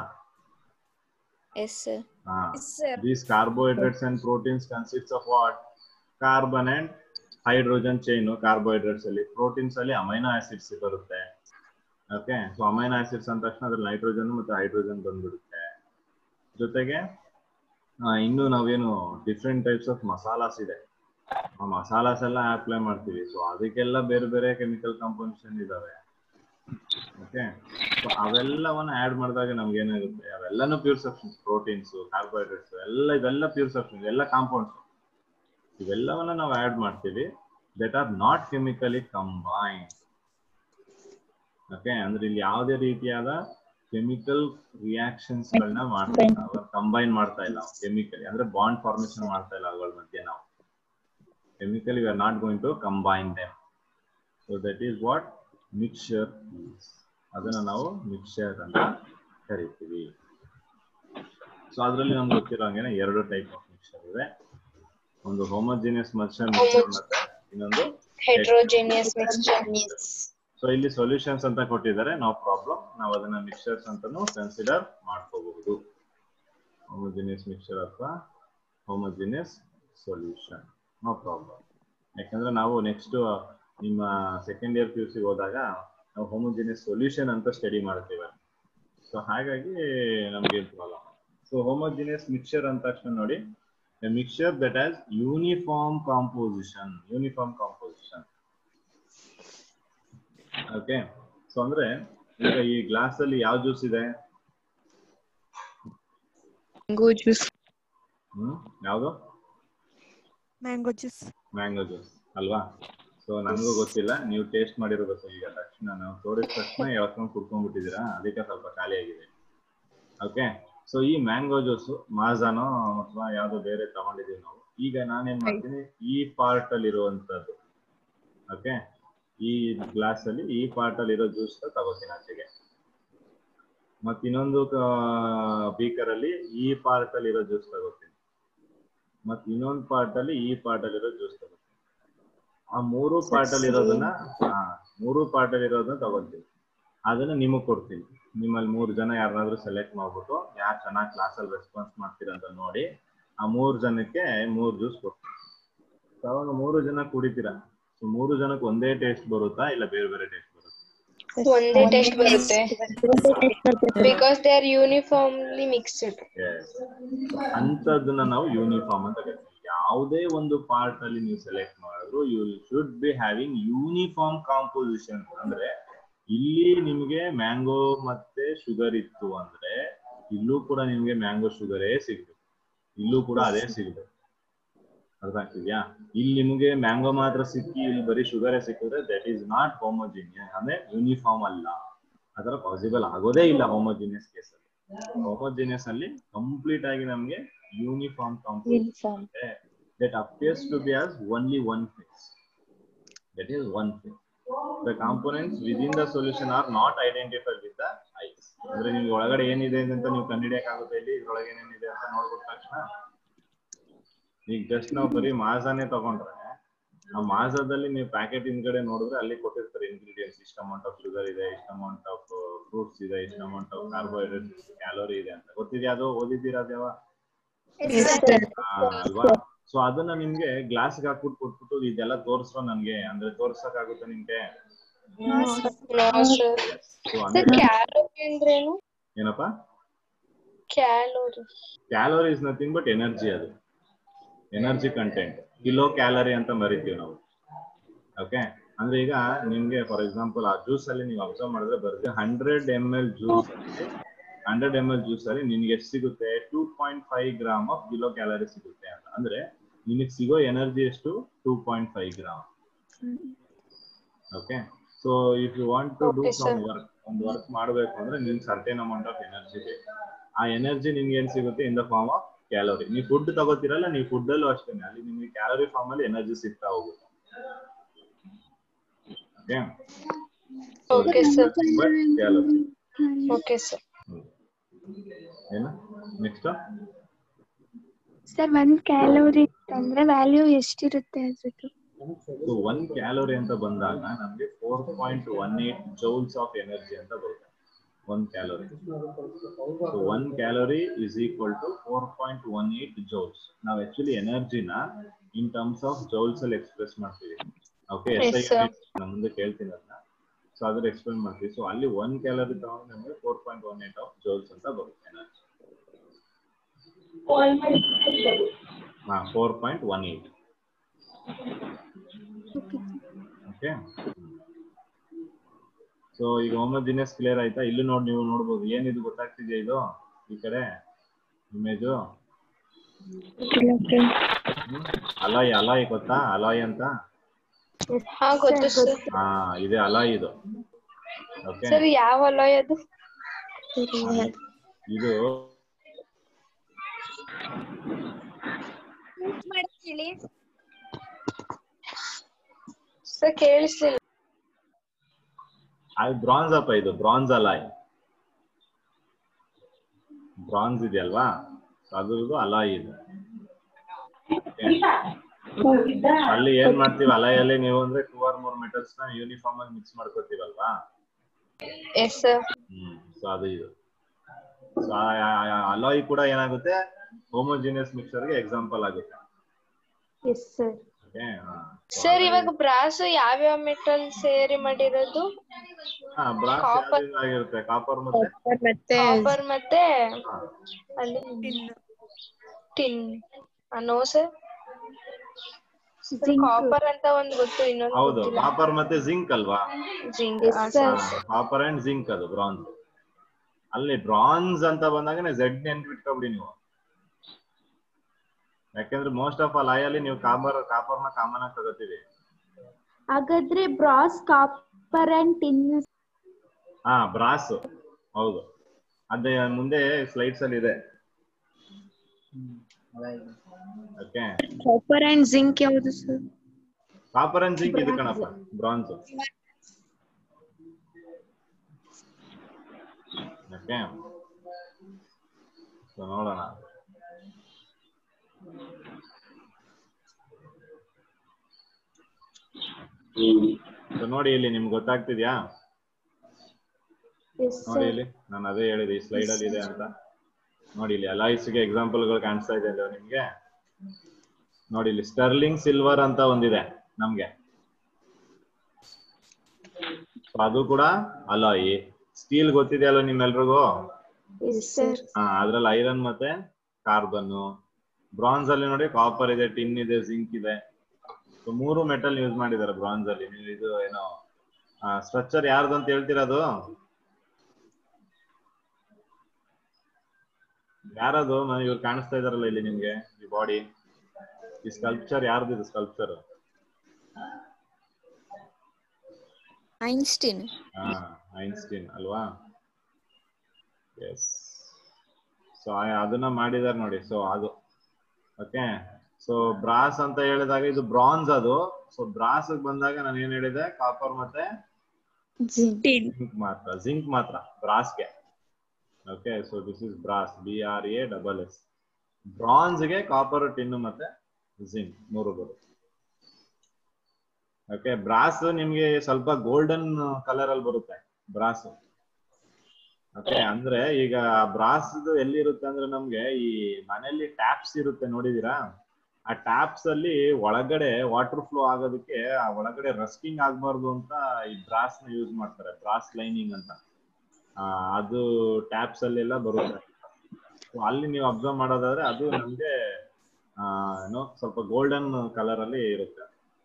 These carbohydrates and proteins consists of what? Carbon and hydrogen chain. Carbohydrates ಅಲ್ಲಿ, ಪ್ರೋಟೀನ್ಸ್ ಅಲ್ಲಿ ಅಮೈನೋ ಆಸಿಡ್ಸ್ ಬರುತ್ತೆ. ಓಕೆ, ಸೊ ಅಮೈನೋ ಆಸಿಡ್ಸ್ ಅಂದ ತಕ್ಷಣ ಅದ್ರಲ್ಲಿ ನೈಟ್ರೋಜನ್ ಮತ್ತೆ ಹೈಡ್ರೋಜನ್ ಬಂದ್ಬಿಡುತ್ತೆ. ಜೊತೆಗೆ ಇನ್ನು ನಾವೇನು ಡಿಫ್ರೆಂಟ್ ಟೈಪ್ಸ್ ಆಫ್ ಮಸಾಲಾಸ್ ಇದೆ, ಆ ಮಸಾಲಾಸ್ ಎಲ್ಲ ಅಪ್ಲೈ ಮಾಡ್ತೀವಿ. ಸೊ ಅದಕ್ಕೆಲ್ಲ ಬೇರೆ ಬೇರೆ ಕೆಮಿಕಲ್ ಕಾಂಪೋಸಿಷನ್ ಇದಾವೆ. ಓಕೆ, ಸೊ ಅವೆಲ್ಲವನ್ನ ಆಡ್ ಮಾಡಿದಾಗ ನಮ್ಗೆ ಏನಾಗುತ್ತೆ, ಅವೆಲ್ಲಾನು ಪ್ಯೂರ್ ಸಬ್ಸ್ಟೆನ್ಸ್. ಪ್ರೋಟೀನ್ಸ್, ಕಾರ್ಬೋಹೈಡ್ರೇಟ್ಸ್ ಎಲ್ಲ ಇವೆಲ್ಲ ಪ್ಯೂರ್ ಸಬ್ಸ್ಟೆನ್ಸ್, ಎಲ್ಲ ಕಾಂಪೌಂಡ್ಸ್. ಇವೆಲ್ಲವನ್ನ ನಾವು ಆಡ್ ಮಾಡ್ತೀವಿ. That are not chemically combined. Okay, ಅಂದ್ರೆ ಇಲ್ಲಿ ಯಾವುದೇ ರೀತಿಯಾದ ಕೆಮಿಕಲ್ ರಿಯಾಕ್ಷನ್ಸ್ ಗಳನ್ನ ಮಾಡ್ತಾ ಇಲ್ಲ, ಕಂಬೈನ್ ಮಾಡ್ತಾ ಇಲ್ಲ ಕೆಮಿಕಲಿ, ಅಂದ್ರೆ ಬಾಂಡ್ ಫಾರ್ಮೇಶನ್ ಮಾಡ್ತಾ ಇಲ್ಲ ಅವುಗಳ ಮಧ್ಯೆ ನಾವು. Chemically we are not going to combine them. So that is what mixer is. ಅದನ್ನ ನಾವು ಮಿಕ್ಸರ್ ಅಂತ ಕರಿತೀವಿ. ಸೊ ಅದರಲ್ಲಿ ನಮ್ಗೆ ಗೊತ್ತಿರೋ ಹಂಗೇನೆ ಎರಡು ಟೈಪ್ ಆಫ್ ಮಿಕ್ಸರ್ ಇದೆ. ಒಂದು ಹೋಮೋಜಿನಿಯಸ್ ಮಿಕ್ಸರ್ ಮತ್ತೆ ಇನ್ನೊಂದು ಹೆಟರೋಜಿನಿಯಸ್ ಮಿಕ್ಸ್ಚರ್. ಸೊ ಇಲ್ಲಿ ಸೊಲ್ಯೂಷನ್ಸ್ ಅಂತ ಕೊಟ್ಟಿದ್ದಾರೆ, ನೋ ಪ್ರಾಬ್ಲಮ್. ನಾವು ಅದನ್ನ ಮಿಕ್ಸರ್ಸ್ ಅಂತಾನು ಕನ್ಸಿಡರ್ ಮಾಡ್ಕೋಬಹುದು. ಹೋಮೋಜಿನಿಯಸ್ ಮಿಕ್ಸರ್ ಅಥವಾ ಹೋಮೋಜಿನಿಯಸ್ ಸೊಲ್ಯೂಷನ್, ನೋ ಪ್ರಾಬ್ಲಮ್. ಯಾಕಂದ್ರೆ ನಾವು ನೆಕ್ಸ್ಟ್ ನಿಮ್ಮ second year P U C ಹೋದಾಗ ನಾವು ಹೋಮೋಜಿನಿಯಸ್ ಸೊಲ್ಯೂಷನ್ ಅಂತ ಸ್ಟಡಿ ಮಾಡ್ತೀವಿ. ಸೊ ಹಾಗಾಗಿ ನಮ್ಗೆ ಪ್ರಾಬ್ಲಮ್. ಸೊ ಹೋಮೋಜಿನಿಯಸ್ ಮಿಕ್ಸರ್ ಅಂತ ತಕ್ಷಣ ನೋಡಿ, a mixture that has uniform composition. Uniform composition. Okay, so ಅಂದ್ರೆ ಈಗ ಈ ಗ್ಲಾಸ್ ಅಲ್ಲಿ ಯಾವ ಜ್ಯೂಸ್ ಇದೆ? Mango juice. ಹ್ಮ್, ಯಾವುದು? Mango juice. ಮ್ಯಾಂಗೋ ಜ್ಯೂಸ್ ಅಲ್ವಾ? ಸೊ ನನಗೂ ಗೊತ್ತಿಲ್ಲ, ನೀವು ಟೇಸ್ಟ್ ಮಾಡಿರ್ಬೇಕು. ಈಗ ತಕ್ಷಣ ನಾವು ತೋರಿದ ತಕ್ಷಣ ಯಾವತ್ತೊಂದು ಕುಡ್ಕೊಂಡ್ಬಿಟ್ಟಿದ್ದೀರಾ, ಅದಕ್ಕೆ ಸ್ವಲ್ಪ ಖಾಲಿ ಆಗಿದೆ. ಓಕೆ, ಸೊ ಈ ಮ್ಯಾಂಗೋ ಜ್ಯೂಸ್ ಮಾಜಾನೋ ಅಥವಾ ಯಾವ್ದೋ ಬೇರೆ ತಗೊಂಡಿದೀವಿ ನಾವು. ಈಗ ನಾನೇನ್ ಮಾಡ್ತೀನಿ, ಈ ಪಾರ್ಟ್ ಅಲ್ಲಿ ಇರುವಂತದ್ದು, ಓಕೆ, ಈ ಗ್ಲಾಸ್ ಅಲ್ಲಿ ಈ ಪಾರ್ಟ್ ಅಲ್ಲಿ ಇರೋ ಜ್ಯೂಸ್ ತಗೋತೀನಿ ಆಚೆಗೆ. ಮತ್ ಇನ್ನೊಂದು ಬೀಕರ್ ಅಲ್ಲಿ ಈ ಪಾರ್ಟ್ ಅಲ್ಲಿ ಇರೋ ಜ್ಯೂಸ್ ತಗೋತೀನಿ. ಮತ್ ಇನ್ನೊಂದು ಪಾರ್ಟ್ ಅಲ್ಲಿ ಈ ಪಾರ್ಟ್ ಅಲ್ಲಿ ಇರೋ ಜ್ಯೂಸ್ ತಗೋತೀನಿ. ಆ ಮೂರು ಪಾರ್ಟ್ ಅಲ್ಲಿ ಇರೋದನ್ನ ಹಾ ಮೂರು ಪಾರ್ಟ್ ಅಲ್ಲಿ ಇರೋದನ್ನ ತಗೋತೀನಿ. ಅದನ್ನ ನಿಮಗ್ ಕೊಡ್ತೀನಿ. ನಿಮ್ಮಲ್ಲಿ ಮೂರು ಜನ ಯಾರನ್ನಾದ್ರೂ ಸೆಲೆಕ್ಟ್ ಮಾಡ್ಬಿಟ್ಟು ಯಾರು ಚೆನ್ನಾಗಿ ಕ್ಲಾಸಲ್ಲಿ ರೆಸ್ಪಾನ್ಸ್ ಮಾಡ್ತೀರಾ ಅಂತ ನೋಡಿ ಆ ಮೂರು ಜನಕ್ಕೆ ಮೂರು ಜ್ಯೂಸ್ ಕೊಡ್ತೀನಿ. ಅವಾಗ ಮೂರು ಜನ ಕುಡಿತೀರಾ. ಸೊ ಮೂರು ಜನಕ್ಕೆ ಒಂದೇ ಟೇಸ್ಟ್ ಬರುತ್ತಾ ಇಲ್ಲ ಬೇರೆ ಬೇರೆ ಟೇಸ್ಟ್ ಬರುತ್ತಾ? ಒಂದೇ ಟೇಸ್ಟ್ ಬರುತ್ತೆ, because they are uniformly mixed. ಅಂತದನ್ನ ನಾವು ಯೂನಿಫಾರ್ಮ್ ಅಂತ ಕರಿತೀವಿ. ಯಾವುದೇ ಒಂದು ಪಾರ್ಟ್ ಅಲ್ಲಿ ನೀವು ಸೆಲೆಕ್ಟ್ ಮಾಡಿದ್ರು you should be having uniform composition. ಅಂದ್ರೆ ಇಲ್ಲಿ ನಿಮ್ಗೆ ಮ್ಯಾಂಗೋ ಮತ್ತೆ ಶುಗರ್ ಇತ್ತು ಅಂದ್ರೆ ಇಲ್ಲೂ ಕೂಡ ನಿಮ್ಗೆ ಮ್ಯಾಂಗೋ ಶುಗರೇ ಸಿಗ್ಬೇಕು, ಇಲ್ಲೂ ಕೂಡ ಅದೇ ಸಿಗ್ಬೇಕು. ಅರ್ಥ ಆಗ್ತಿದ್ಯಾ? ಇಲ್ಲಿ ನಿಮ್ಗೆ ಮ್ಯಾಂಗೋ ಮಾತ್ರ ಸಿಕ್ಕಿ ಇಲ್ಲಿ ಬರೀ ಶುಗರೇ ಸಿಕ್ಕಿದ್ರೆ ದಟ್ ಈಸ್ ನಾಟ್ ಹೋಮೋಜಿನಿಯಸ್, ಅಂದ್ರೆ ಯೂನಿಫಾರ್ಮ್ ಅಲ್ಲ. ಅದರ ಪಾಸಿಬಲ್ ಆಗೋದೇ ಇಲ್ಲ ಹೋಮೋಜಿನಿಯಸ್ ಕೇಸ್ ಅಲ್ಲಿ. ಹೋಮೋಜಿನಿಯಸ್ ಅಲ್ಲಿ ಕಂಪ್ಲೀಟ್ ಆಗಿ ನಮ್ಗೆ uniform composition that appears to be as only one phase. That is one phase. The components within the solution are not identified with the eyes. ಅಂದ್ರೆ ನಿಮ್ಗೆ ಒಳಗಡೆ ಏನಿದೆ ಅಂತ ನೀವು ಕಂಡುಹಿಡಿಯಕ್ಕಾಗುತ್ತೆ. ಇಲ್ಲಿ ಇದ್ರೊಳಗೆ ಏನೇನಿದೆ ಅಂತ ನೋಡ್ಬಿಟ್ಟ ತಕ್ಷಣ ಈಗ ಜಸ್ಟ್ ನಾವು ಬರೀ ಮಾಜಾನೇ ತಗೊಂಡ್ರೆ ಆ ಮಾಸದಲ್ಲಿ ನೀವು ಪ್ಯಾಕೆಟ್ ಹಿಂದ್ಗಡೆ ನೋಡಿದ್ರೆ ಅಲ್ಲಿ ಕೊಟ್ಟಿರ್ತಾರೆ ಇಂಗ್ರೀಡಿಯೆಂಟ್ಸ್, ಇಷ್ಟು ಅಮೌಂಟ್ ಆಫ್ ಶುಗರ್ ಇದೆ, ಇಷ್ಟು ಅಮೌಂಟ್ ಆಫ್ ಫ್ರೂಟ್ಸ್ ಇದೆ, ಇಷ್ಟು ಅಮೌಂಟ್ ಆಫ್ ಕಾರ್ಬೋಹೈಡ್ರೇಟ್ಸ್, ಕ್ಯಾಲೋರಿ ಇದೆ ಅಂತ. ಗೊತ್ತಿದೆಯಾ ಅದು? ಓದಿದ್ದೀರಾ ಅದ್ಯಾವ? ಅಲ್ವಾ? ಸೊ ಅದನ್ನ ನಿಮ್ಗೆ ಗ್ಲಾಸ್ಗೆ ಹಾಕ್ಬಿಟ್ಟು ಕೊಟ್ಬಿಟ್ಟು ಇದೆಲ್ಲ ತೋರ್ಸೋ ನನ್ಗೆ ಅಂದ್ರೆ ತೋರ್ಸಕ್ ಆಗುತ್ತೆ ನಿಮ್ಗೆ? ಏನಪ್ಪಾ calorie is nothing but energy. ಅದು ಎನರ್ಜಿ ಕಂಟೆಂಟ್, ಕಿಲೋ ಕ್ಯಾಲರಿ ಅಂತ ಮರಿತೀವಿ ನಾವು. ಓಕೆ, ಅಂದ್ರೆ ಈಗ ನಿಮ್ಗೆ ಫಾರ್ ಎಕ್ಸಾಂಪಲ್ ಆ ಜ್ಯೂಸ್ ಅಲ್ಲಿ ನೀವು ಅಬ್ಸರ್ವ್ ಮಾಡಿದ್ರೆ ಬರುತ್ತೆ ಹಂಡ್ರೆಡ್ ಎಮ್ ಎಲ್ ಜ್ಯೂಸ್ ಅಲ್ಲಿ ಹಂಡ್ರೆಡ್ ಎಮ್ ಎಲ್ ಜ್ಯೂಸ್ ಅಲ್ಲಿ ನಿನ್ಗೆ ಎಷ್ಟು ಸಿಗುತ್ತೆ? Two point five gram of kilo calorie ಸಿಗುತ್ತೆ ಅಂತ. ಅಂದ್ರೆ ನಿನಗೆ ಸಿಗೋ ಎನರ್ಜಿ ಎಷ್ಟು? Two point five gram. Okay, so if you want to do some work, ಒಂದು ವರ್ಕ್ ಮಾಡಬೇಕು ಅಂದ್ರೆ ನಿಮ್ಗೆ ಸರ್ಟೇನ್ ಅಮೌಂಟ್ ಆಫ್ ಎನರ್ಜಿ ಬೇಕು. ಆ ಎನರ್ಜಿ ನಿಮ್ಗೆ ಏನ್ ಸಿಗುತ್ತೆ? In the form of calorie. ನೀವು ಫುಡ್ ತಗೋತಿರಲ್ಲ, ನೀವು ಫುಡ್ ಅಲ್ಲೂ ಅಷ್ಟೇ, ಅಲ್ಲಿ ನಿಮ್ಗೆ ಕ್ಯಾಲೋರಿ ಫಾರ್ಮ್ ಅಲ್ಲಿ ಎನರ್ಜಿ ಸಿಗ್ತಾ ಹೋಗುತ್ತೆ. Okay, sir. Calorie. Okay, sir. ಏನು ನೆಕ್ಸ್ಟ್? ಸರ್ ಒಂದ್ ಕ್ಯಾಲೋರಿ ಅಂದ್ರೆ ವ್ಯಾಲ್ಯೂ ಎಷ್ಟಿರುತ್ತೆ ಅದ್ರದ್ದು? ಸೊ ಒನ್ ಕ್ಯಾಲೋರಿ ಅಂತ ಬಂದಾಗ ನಮ್ಗೆ four point one eight joules of energy ಅಂತ ಬರುತ್ತೆ one calorie. So one calorie is equal to four point one eight joules. ನಾವು ಆಕ್ಚುಲಿ ಎನರ್ಜಿನ ಇನ್ ಟರ್ಮ್ಸ್ ಆಫ್ ಜೌಲ್ಸ್ ಅಲ್ಲಿ ಎಕ್ಸ್ಪ್ರೆಸ್ ಮಾಡ್ತೀವಿ. ಓಕೆ, ನಾನು ಮುಂದೆ ಕೇಳ್ತೀನಿ ಅದನ್ನ. ಸೊ ಅದ್ರ ಎಕ್ಸ್ಪ್ಲೇನ್ ಮಾಡ್ತೀವಿ. ಸೊ ಅಲ್ಲಿ ಒನ್ ಕ್ಯಾಲೋರಿ ತಗೊಂಡು ನಮಗೆ four point one eight of joules ಅಂತ ಬರುತ್ತೆ ಎನರ್ಜಿ. ಹಾ, four point one eight. Okay, so ಈಗ ಹೋಮೋಜಿನಿಯಸ್ ಕ್ಲಿಯರ್ ಆಯ್ತಾ? ಇಲ್ಲೂ ನೋಡಿ, ನೀವು ನೋಡ್ಬೋದು. ಏನಿದು ಗೊತ್ತಾಗ್ತಿದೆಯಾ? ಇದು ಈ ಕಡೆ ಇಮೇಜು ಅಲಾಯ್. ಅಲಾಯ್ ಗೊತ್ತಾ? ಅಲಾಯ್ ಅಂತ. ಹಾ ಗೊತ್ತು ಸರ್. ಹಾ, ಇದೆ ಅಲಾಯ್ ಇದು. ಓಕೆ, ಸರ್ ಯಾವ ಅಲಾಯ್ ಅದು? ಇದು ಸರ್ ಕೇಳಿಸ್ಲಿಲ್ಲ. ಅದು ಬ್ರಾನ್ಸ್ ಅಪ್ಪ, ಇದು ಬ್ರಾನ್ಸ್ ಅಲಾಯ್. ಬ್ರಾನ್ಸ್ ಇದೆಯಲ್ವಾ, ಅದ್ರದ್ದು ಅಲಾಯ್ ಇದು. ಅಲ್ಲಿ ಏನ್ ಮಾಡ್ತೀವಿ ಅಲಾಯಲ್ಲಿ ನೀವು ಅಂದ್ರೆ ಟೂ ಆರ್ ಮೂರ್ ಮೆಟಲ್ಸ್ ನ ಯೂನಿಫಾರ್ಮ್ ಆಗಿ ಮಿಕ್ಸ್ ಮಾಡ್ಕೋತೀವಲ್ವಾ? Yes sir. ಹ್ಮ್, ಸೊ ಅದು ಇದು. ಸೊ ಅಲಾಯ್ ಕೂಡ ಏನಾಗುತ್ತೆ? ಹೋಮೋಜಿನಿಯಸ್ ಮಿಕ್ಸರ್ ಗೆ ಎಕ್ಸಾಂಪಲ್ ಆಗುತ್ತೆ. Yes sir. ಸರ್ ಇವಾಗ ಬ್ರಾಸ್ ಯಾವ್ಯಾವ ಮೆಟಲ್ ಸೇರಿ ಮಾಡಿರೋದು? ಹಾ, ಬ್ರಾಸ್ ಆಗಿರುತ್ತೆ. ಕಾಪರ್ ಮತ್ತೆ ಕಾಪರ್ ಮತ್ತೆ ಅಲ್ಲಿ ಟಿನ್. ನೋ ಸರ್, ಕಾಪರ್ ಅಂತ ಒಂದು ಗೊತ್ತು, ಇನ್ನೊಂದು ಹೌದು. ಕಾಪರ್ ಮತ್ತೆ ಜಿಂಕ್ ಅಲ್ವಾ? ಜಿಂಕ್. ಕಾಪರ್ ಅಂಡ್ ಜಿಂಕ್, ಅದು ಬ್ರಾನ್ಸ್. ಅಲ್ಲಿ ಬ್ರಾನ್ಸ್ ಅಂತ ಬಂದಾಗ ಝೆಡ್ ನೆನ್ಪಿಟ್ಕೊಬಿಡಿ ನೀವು. ಯಾಕಂದ್ರೆ ಮೋಸ್ಟ್ ಆಫ್ ಆಲ್ ಅಲ್ಲಿ ನೀವು ಕಾಪರ್ ಕಾಪರ್ನ ಕಾಮನ್ ಆಗಿ ತಗೋತೀವಿ. ಹಾಗಾದ್ರೆ ಬ್ರಾಸ್, ಕಾಪರ್ ಅಂಡ್ ಟಿನ್. ಹಾ, ಬ್ರಾಸ್ ಹೌದು. ಅದೇ ಮುಂದೆ ಸ್ಲೈಡ್ಸ್ ಅಲ್ಲಿ ಇದೆ. ಓಕೆ, ಕಾಪರ್ ಅಂಡ್ ಜಿಂಕ್ ಯಾವುದು ಸರ್? ಕಾಪರ್ ಅಂಡ್ ಜಿಂಕ್ ಇದು ಕಣಪ್ಪ, ಬ್ರಾನ್ಸ್. ಓಕೆ, ಸೊ ನೋಡೋಣ. ಸೊ ನೋಡಿ, ಇಲ್ಲಿ ನಿಮ್ಗೆ ಗೊತ್ತಾಗ್ತಿದ್ಯಾ? ನೋಡಿ ಇಲ್ಲಿ ನಾನು ಅದೇ ಹೇಳಿದೆ, ಈ ಸ್ಲೈಡ್ ಅಲ್ಲಿ ಇದೆ ಅಂತ. ನೋಡಿ ಇಲ್ಲಿ ಅಲಾಯ್ಸ್ ಗೆ ಎಕ್ಸಾಂಪಲ್ ಗಳು ಕಾಣಿಸ್ತಾ ಇದೆ ಅಲ್ವಾ ನಿಮ್ಗೆ? ನೋಡಿ ಇಲ್ಲಿ ಸ್ಟರ್ಲಿಂಗ್ ಸಿಲ್ವರ್ ಅಂತ ಒಂದಿದೆ ನಮ್ಗೆ, ಅದು ಕೂಡ ಅಲಾಯ್. ಸ್ಟೀಲ್ ಗೊತ್ತಿದೆಯಲ್ಲ ನಿಮ್ಮೆಲ್ರಿಗೂ? ಹಾ, ಅದ್ರಲ್ಲಿ ಐರನ್ ಮತ್ತೆ ಕಾರ್ಬನ್. ಬ್ರಾನ್ಸ್ ಅಲ್ಲಿ ನೋಡಿ ಕಾಪರ್ ಇದೆ, ಟಿನ್ ಇದೆ, ಜಿಂಕ್ ಇದೆ. ಸೊ ಮೂರು ಮೆಟಲ್ ಯೂಸ್ ಮಾಡಿದ್ದಾರೆ ಬ್ರಾನ್ಸ್ ಅಲ್ಲಿ. ನೀವು ಇದು ಏನೋ ಸ್ಟ್ರಕ್ಚರ್ ಯಾರ್ದು ಅಂತ ಹೇಳ್ತಿರೋದು? ಯಾರದು? ಇವ್ರು ಕಾಣಿಸ್ತಾ ಇದಾರಲ್ಲ ಇಲ್ಲಿ ನಿಮ್ಗೆ, ಈ ಬಾಡಿ, ಈ ಸ್ಕಲ್ಪ್ಚರ್ ಯಾರ್ದು? ಇದು ಸ್ಕಲ್ಪ್ಚರ್ ಐನ್ಸ್ಟೀನ್. ಹಾ, ಐನ್ಸ್ಟೀನ್ ಅಲ್ವಾ? ಎಸ್. ಸೊ ಅದನ್ನ ಮಾಡಿದಾರೆ ನೋಡಿ. ಸೊ ಅದು ಓಕೆ. ಸೊ ಬ್ರಾಸ್ ಅಂತ ಹೇಳಿದಾಗ ಇದು ಬ್ರಾನ್ಸ್ ಅದು. ಸೊ ಬ್ರಾಸ್ ಬಂದಾಗ ನಾನು ಏನ್ ಹೇಳಿದೆ? ಕಾಪರ್ ಮತ್ತೆ ಜಿಂಕ್ ಮಾತ್ರ. ಜಿಂಕ್ ಮಾತ್ರ ಬ್ರಾಸ್ಗೆ. Okay, so this is brass, B R A double S. ಬ್ರಾನ್ಸ್ಗೆ ಕಾಪರ್, ಟಿನ್ ಮತ್ತೆ ಜಿಂಕ್ ಮೂರು ಬರುತ್ತೆ. ಓಕೆ ಬ್ರಾಸ್ ನಿಮ್ಗೆ ಸ್ವಲ್ಪ ಗೋಲ್ಡನ್ ಕಲರ್ ಅಲ್ಲಿ ಬರುತ್ತೆ ಬ್ರಾಸ್. ಓಕೆ ಅಂದ್ರೆ ಈಗ ಬ್ರಾಸ್ ಎಲ್ಲಿರುತ್ತೆ ಅಂದ್ರೆ ನಮ್ಗೆ ಈ ಮನೆಯಲ್ಲಿ ಟ್ಯಾಪ್ಸ್ ಇರುತ್ತೆ ನೋಡಿದೀರಾ, ಆ ಟ್ಯಾಪ್ಸ್ ಅಲ್ಲಿ ಒಳಗಡೆ ವಾಟರ್ ಫ್ಲೋ ಆಗೋದಕ್ಕೆ ಆ ಒಳಗಡೆ ರಸ್ಟಿಂಗ್ ಆಗ್ಬಾರ್ದು ಅಂತ ಈ ಬ್ರಾಸ್ ನ ಯೂಸ್ ಮಾಡ್ತಾರೆ, ಬ್ರಾಸ್ ಲೈನಿಂಗ್ ಅಂತ. ಆ ಅದು ಟ್ಯಾಪ್ಸ್ ಅಲ್ಲೆಲ್ಲ ಬರುತ್ತೆ. ಅಲ್ಲಿ ನೀವು ಅಬ್ಸರ್ವ್ ಮಾಡೋದಾದ್ರೆ ಅದು ನಮ್ಗೆ ಆ ಏನೋ ಸ್ವಲ್ಪ ಗೋಲ್ಡನ್ ಕಲರ್ ಅಲ್ಲಿ ಇರುತ್ತೆ.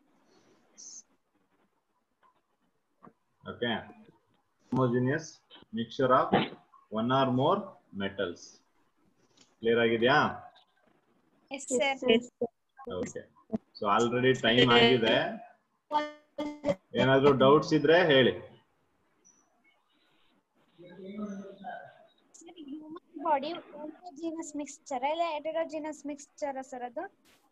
Okay, homogeneous mixture of one or more metals. Clear ಆಗಿದೆಯಾ? Yes sir. Okay, so already time ಆಗಿದೆ. ಏನಾದ್ರು ಡೌಟ್ಸ್ ಇದ್ರೆ ಹೇಳಿ. ಹ್ಯೂಮನ್ ಬಾಡಿ ಹೋಮೋಜಿನಸ್ ಮಿಕ್ಸ್ಚರ್ ಇಲ್ಲ ಹೆಟೆರೋಜಿನಸ್ ಮಿಕ್ಸ್ಚರ್ ಸರ್ ಅದು?